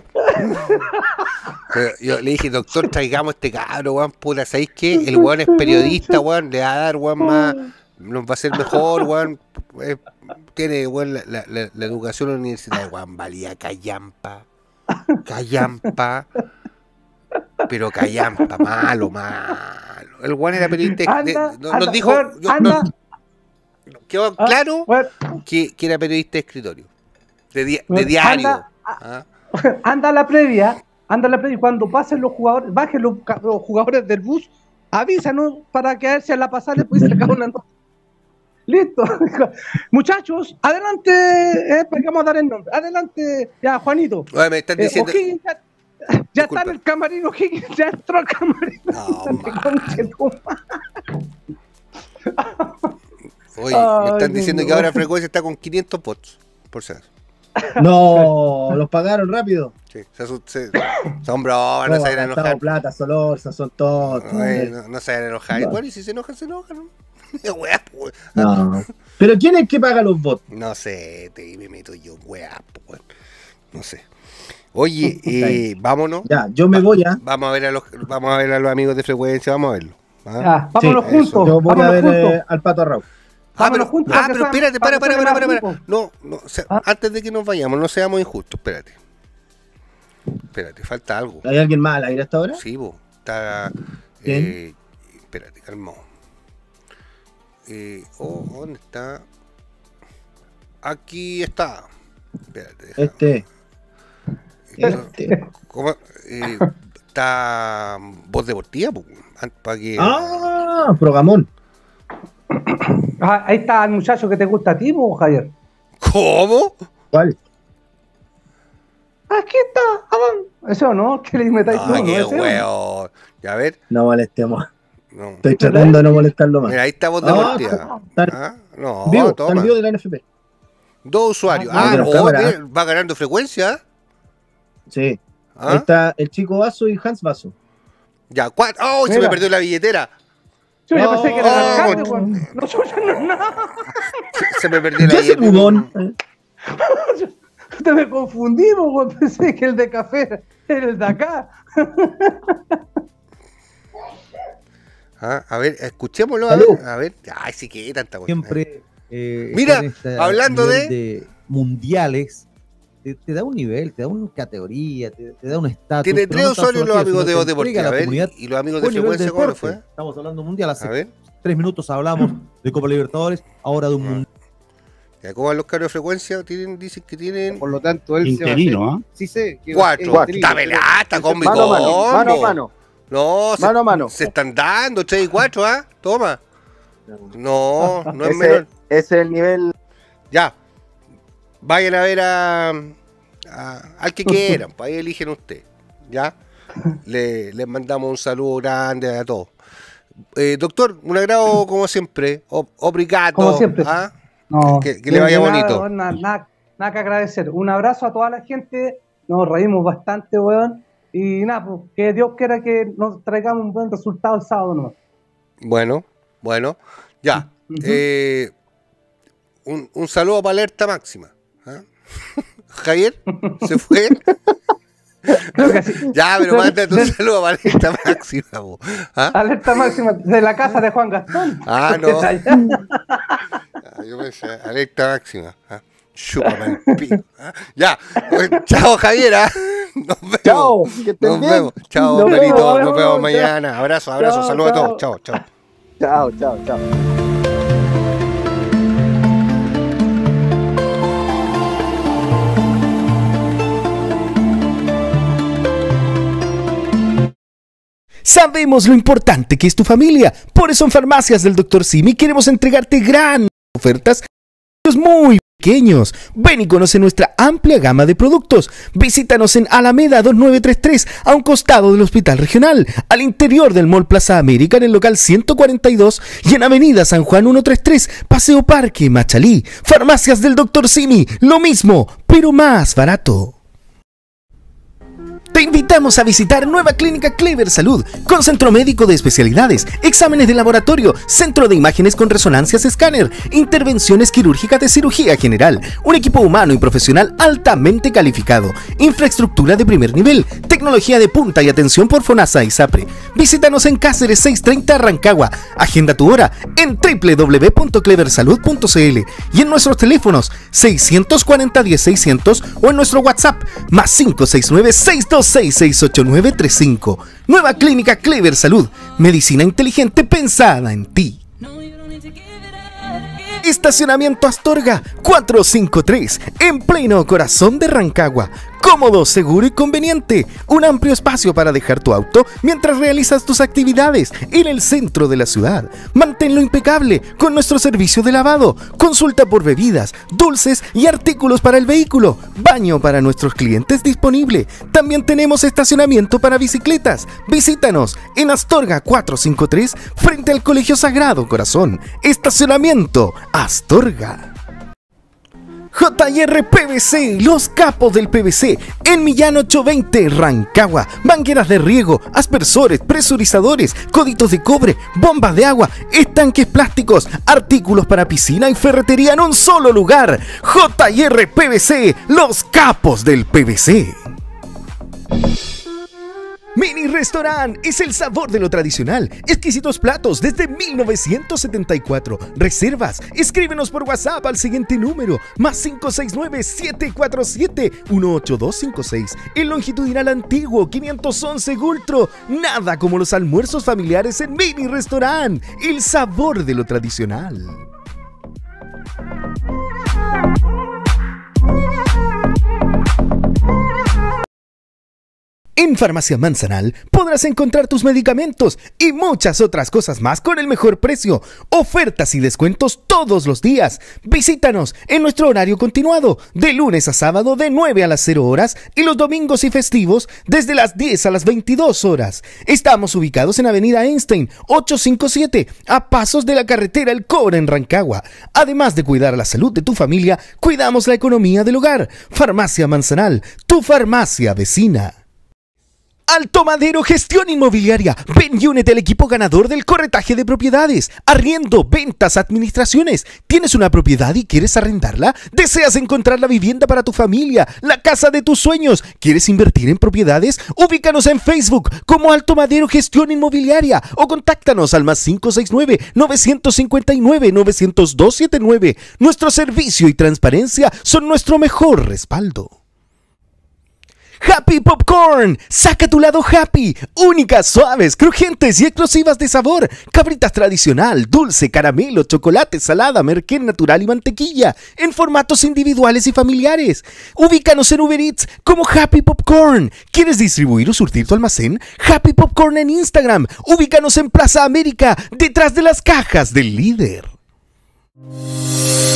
S2: Pero yo le dije, doctor, traigamos este cabro, weón, puta, ¿sabéis qué? El weón es periodista, weón, le va a dar, weón, más, nos va a hacer mejor, weón. Tiene, weón, la educación universitaria, weón, valía callampa. Pero callampa, malo. El weón era periodista. Nos dijo, quedó claro
S3: Bueno,
S2: que era periodista de escritorio, de diario. ¿Ah?
S3: anda a la previa, cuando pasen los jugadores, bajen los jugadores del bus, avísanos para que a ver si a la pasada le puede sacar una nota. Listo. Muchachos, adelante, vamos a dar el nombre. Adelante, ya, Juanito.
S2: Oye, me están diciendo.
S3: O'Higgins ya está en el camarín, O'Higgins ya entró al camarín.
S2: No, Oye, me están diciendo que ahora Frecuencia está con 500 votos, por si acaso.
S4: No, los pagaron rápido.
S2: Sí, son bromas, no se vayan a enojar.
S4: Plata, Solorza, son todos.
S2: No se vayan a enojar. Y bueno, y si se enojan, ¿no? Weá, pues.
S4: No. Pero ¿quién es el que paga los votos?
S2: No sé, me meto yo, weá, pues. No sé. Oye, vámonos.
S4: Ya, yo me voy a.
S2: Vamos a ver a los amigos de Frecuencia, vamos a verlo. ¿Ah?
S3: Ya, vámonos
S2: Sí,
S3: juntos.
S4: Yo voy a
S3: vámonos
S4: ver
S3: juntos.
S4: al Pato Arrau.
S3: Vámonos juntos, para que
S2: pero
S3: sean-
S2: espérate,
S3: para que suene más
S2: para.
S3: rico.
S2: No, o sea,
S3: ¿Ah?
S2: antes de que nos vayamos, no seamos injustos, espérate, falta algo.
S4: ¿Hay alguien más al aire hasta ahora?
S2: Sí, vos, está...
S4: ¿Quién?
S2: espérate, calmado. ¿Dónde está? Aquí está. Espérate.
S4: Este.
S2: ¿Cómo? Está Voz Deportiva, para que...
S4: Programón.
S3: Ah, ahí está el muchacho que te gusta a ti, po, Javier.
S2: ¿Cómo?
S4: ¿Cuál?
S3: Aquí está, Adán. ¿Eso no? ¿Qué le metáis?
S2: Ah,
S3: No, no,
S2: qué
S3: ese no.
S2: huevo. Ya, a ver.
S4: No molestemos.
S2: No.
S4: Estoy tratando de no molestarlo más.
S2: Mira, ahí está Voz
S4: Ah,
S2: Deportiva.
S4: está
S2: Ah, no,
S4: vivo, está
S2: toma.
S4: el vivo de la NFP.
S2: 2 usuarios.
S4: Ah, de los
S2: bien,
S4: cámaras.
S2: va ganando frecuencia.
S4: Sí.
S2: ¿Ah?
S4: Ahí está el chico Vaso y Hans Vaso.
S2: Ya, 4. ¡Oh! Se me
S3: Mira.
S2: perdió la billetera.
S3: Yo ya pensé que era el
S2: Oh,
S3: alcalde,
S2: oh.
S3: weón. No, yo no, nada.
S2: Se me perdió la
S4: ¿Qué hace
S2: billetera.
S4: Budón?
S3: Te me confundimos, weón. Pensé que el de café era el de acá.
S2: A ver, escuchémoslo.
S4: Salud.
S2: A ver. Ay, sí que tanta cosa.
S7: Siempre
S2: Mira,
S7: estar en este
S2: hablando
S7: nivel
S2: de-
S7: mundiales, te da un nivel, te da una categoría, te da un estatus.
S2: Tiene
S7: pero
S2: 3
S7: no tan
S2: usuarios
S7: solo
S2: los
S7: aquello,
S2: amigos de
S7: sino
S2: Voz
S7: que entrega
S2: Deportiva.
S7: a
S2: A
S7: la
S2: ver,
S7: comunidad
S2: y los amigos de
S7: buen nivel
S2: frecuencia, ¿cómo les
S7: deporte.
S2: fue?
S7: Estamos hablando mundial, hace
S2: A ver.
S7: 3 minutos hablamos de Copa Libertadores, ahora de un mundial.
S2: Ya, ¿cómo van los carros de frecuencia? Dicen que tienen
S8: Por lo tanto, él
S9: Interino, ¿ah?
S8: Sí sé. que va a ser
S2: 4.
S8: interino.
S2: Está velata, combi
S8: Mano a mano,
S2: combo.
S8: mano a mano.
S2: No,
S8: Mano a mano.
S2: se están dando 3 y 4, ¿ah? Toma. No, no es
S8: Ese,
S2: menor.
S8: ese es el nivel.
S2: Ya. Vayan a ver al que quieran, pues ahí eligen ustedes. ¿Ya? Les mandamos un saludo grande a todos. Doctor, un agrado como siempre. Obrigado.
S3: Como siempre.
S2: ¿Ah?
S3: No,
S2: Que le vaya
S3: nada,
S2: bonito.
S3: weón, nada que agradecer. Un abrazo a toda la gente. Nos reímos bastante, weón. Y nada, pues, que Dios quiera que nos traigamos un buen resultado el sábado nomás.
S2: Bueno. Ya.
S3: Ujú.
S2: Un saludo para Alerta Máxima. ¿Ah? Javier, ¿se fue?
S3: Creo que sí.
S2: Ya, pero mándate un saludo para Alerta Máxima. Po. ¿Ah?
S3: Alerta máxima de la casa de Juan Gastón.
S2: Ah, no.
S3: Está allá.
S2: Yo pensé, Alerta Máxima. ¿Ah? Chúpame el pico. ¿Ah? Ya. Chao, Javier. ¿Ah? Nos vemos.
S8: Chao, que estén
S2: Nos
S8: bien.
S2: vemos. Chao,
S3: Nos
S2: Carito.
S3: vemos,
S2: Nos vemos
S3: chao.
S2: mañana. Abrazo,
S3: Chao,
S2: saludos a
S3: chao.
S2: todos. Chao.
S8: Chao, chao, chao.
S1: Sabemos lo importante que es tu familia. Por eso en Farmacias del Dr. Simi queremos entregarte gran ofertas muy pequeños. Ven y conoce nuestra amplia gama de productos. Visítanos en Alameda 2933, a un costado del Hospital Regional, al interior del Mall Plaza América, en el local 142, y en Avenida San Juan 133, Paseo Parque, Machalí. Farmacias del Dr. Simi, lo mismo, pero más barato. Te invitamos a visitar Nueva Clínica Clever Salud, con centro médico de especialidades, exámenes de laboratorio, centro de imágenes con resonancias escáner, intervenciones quirúrgicas de cirugía general, un equipo humano y profesional altamente calificado, infraestructura de primer nivel, tecnología de punta y atención por FONASA y SAPRE. Visítanos en Cáceres 630 Rancagua. Agenda tu hora en www.cleversalud.cl y en nuestros teléfonos 640-10600 o en nuestro WhatsApp más 569-626-68935. Nueva Clínica Clever Salud. Medicina inteligente pensada en ti. Estacionamiento Astorga 453, en pleno corazón de Rancagua. Cómodo, seguro y conveniente. Un amplio espacio para dejar tu auto mientras realizas tus actividades en el centro de la ciudad. Manténlo impecable con nuestro servicio de lavado. Consulta por bebidas, dulces y artículos para el vehículo. Baño para nuestros clientes disponible. También tenemos estacionamiento para bicicletas. Visítanos en Astorga 453, frente al Colegio Sagrado Corazón. Estacionamiento Astorga. JR PVC, los capos del PVC, en Millán 820, Rancagua. Mangueras de riego, aspersores, presurizadores, coditos de cobre, bombas de agua, estanques plásticos, artículos para piscina y ferretería en un solo lugar. JR PVC, los capos del PVC. Mini Restaurant es el sabor de lo tradicional. Exquisitos platos desde 1974. Reservas, escríbenos por WhatsApp al siguiente número: +569-747-18256. El longitudinal antiguo 511 Gultro. Nada como los almuerzos familiares en Mini Restaurant. El sabor de lo tradicional. En Farmacia Manzanal podrás encontrar tus medicamentos y muchas otras cosas más con el mejor precio. Ofertas y descuentos todos los días. Visítanos en nuestro horario continuado, de lunes a sábado de 9 a las 0 horas y los domingos y festivos desde las 10 a las 22 horas. Estamos ubicados en Avenida Einstein 857, a pasos de la carretera El Cobre en Rancagua. Además de cuidar la salud de tu familia, cuidamos la economía del hogar. Farmacia Manzanal, tu farmacia vecina. Alto Madero Gestión Inmobiliaria. Ven y únete al equipo ganador del corretaje de propiedades, arriendo, ventas, administraciones. ¿Tienes una propiedad y quieres arrendarla? ¿Deseas encontrar la vivienda para tu familia, la casa de tus sueños? ¿Quieres invertir en propiedades? Ubícanos en Facebook como Alto Madero Gestión Inmobiliaria o contáctanos al +569-959-90279. Nuestro servicio y transparencia son nuestro mejor respaldo. Happy Popcorn, saca tu lado happy, únicas, suaves, crujientes y explosivas de sabor, cabritas tradicional, dulce, caramelo, chocolate, salada, merquén natural y mantequilla, en formatos individuales y familiares. Ubícanos en Uber Eats como Happy Popcorn. ¿Quieres distribuir o surtir tu almacén? Happy Popcorn en Instagram. Ubícanos en Plaza América, detrás de las cajas del Líder.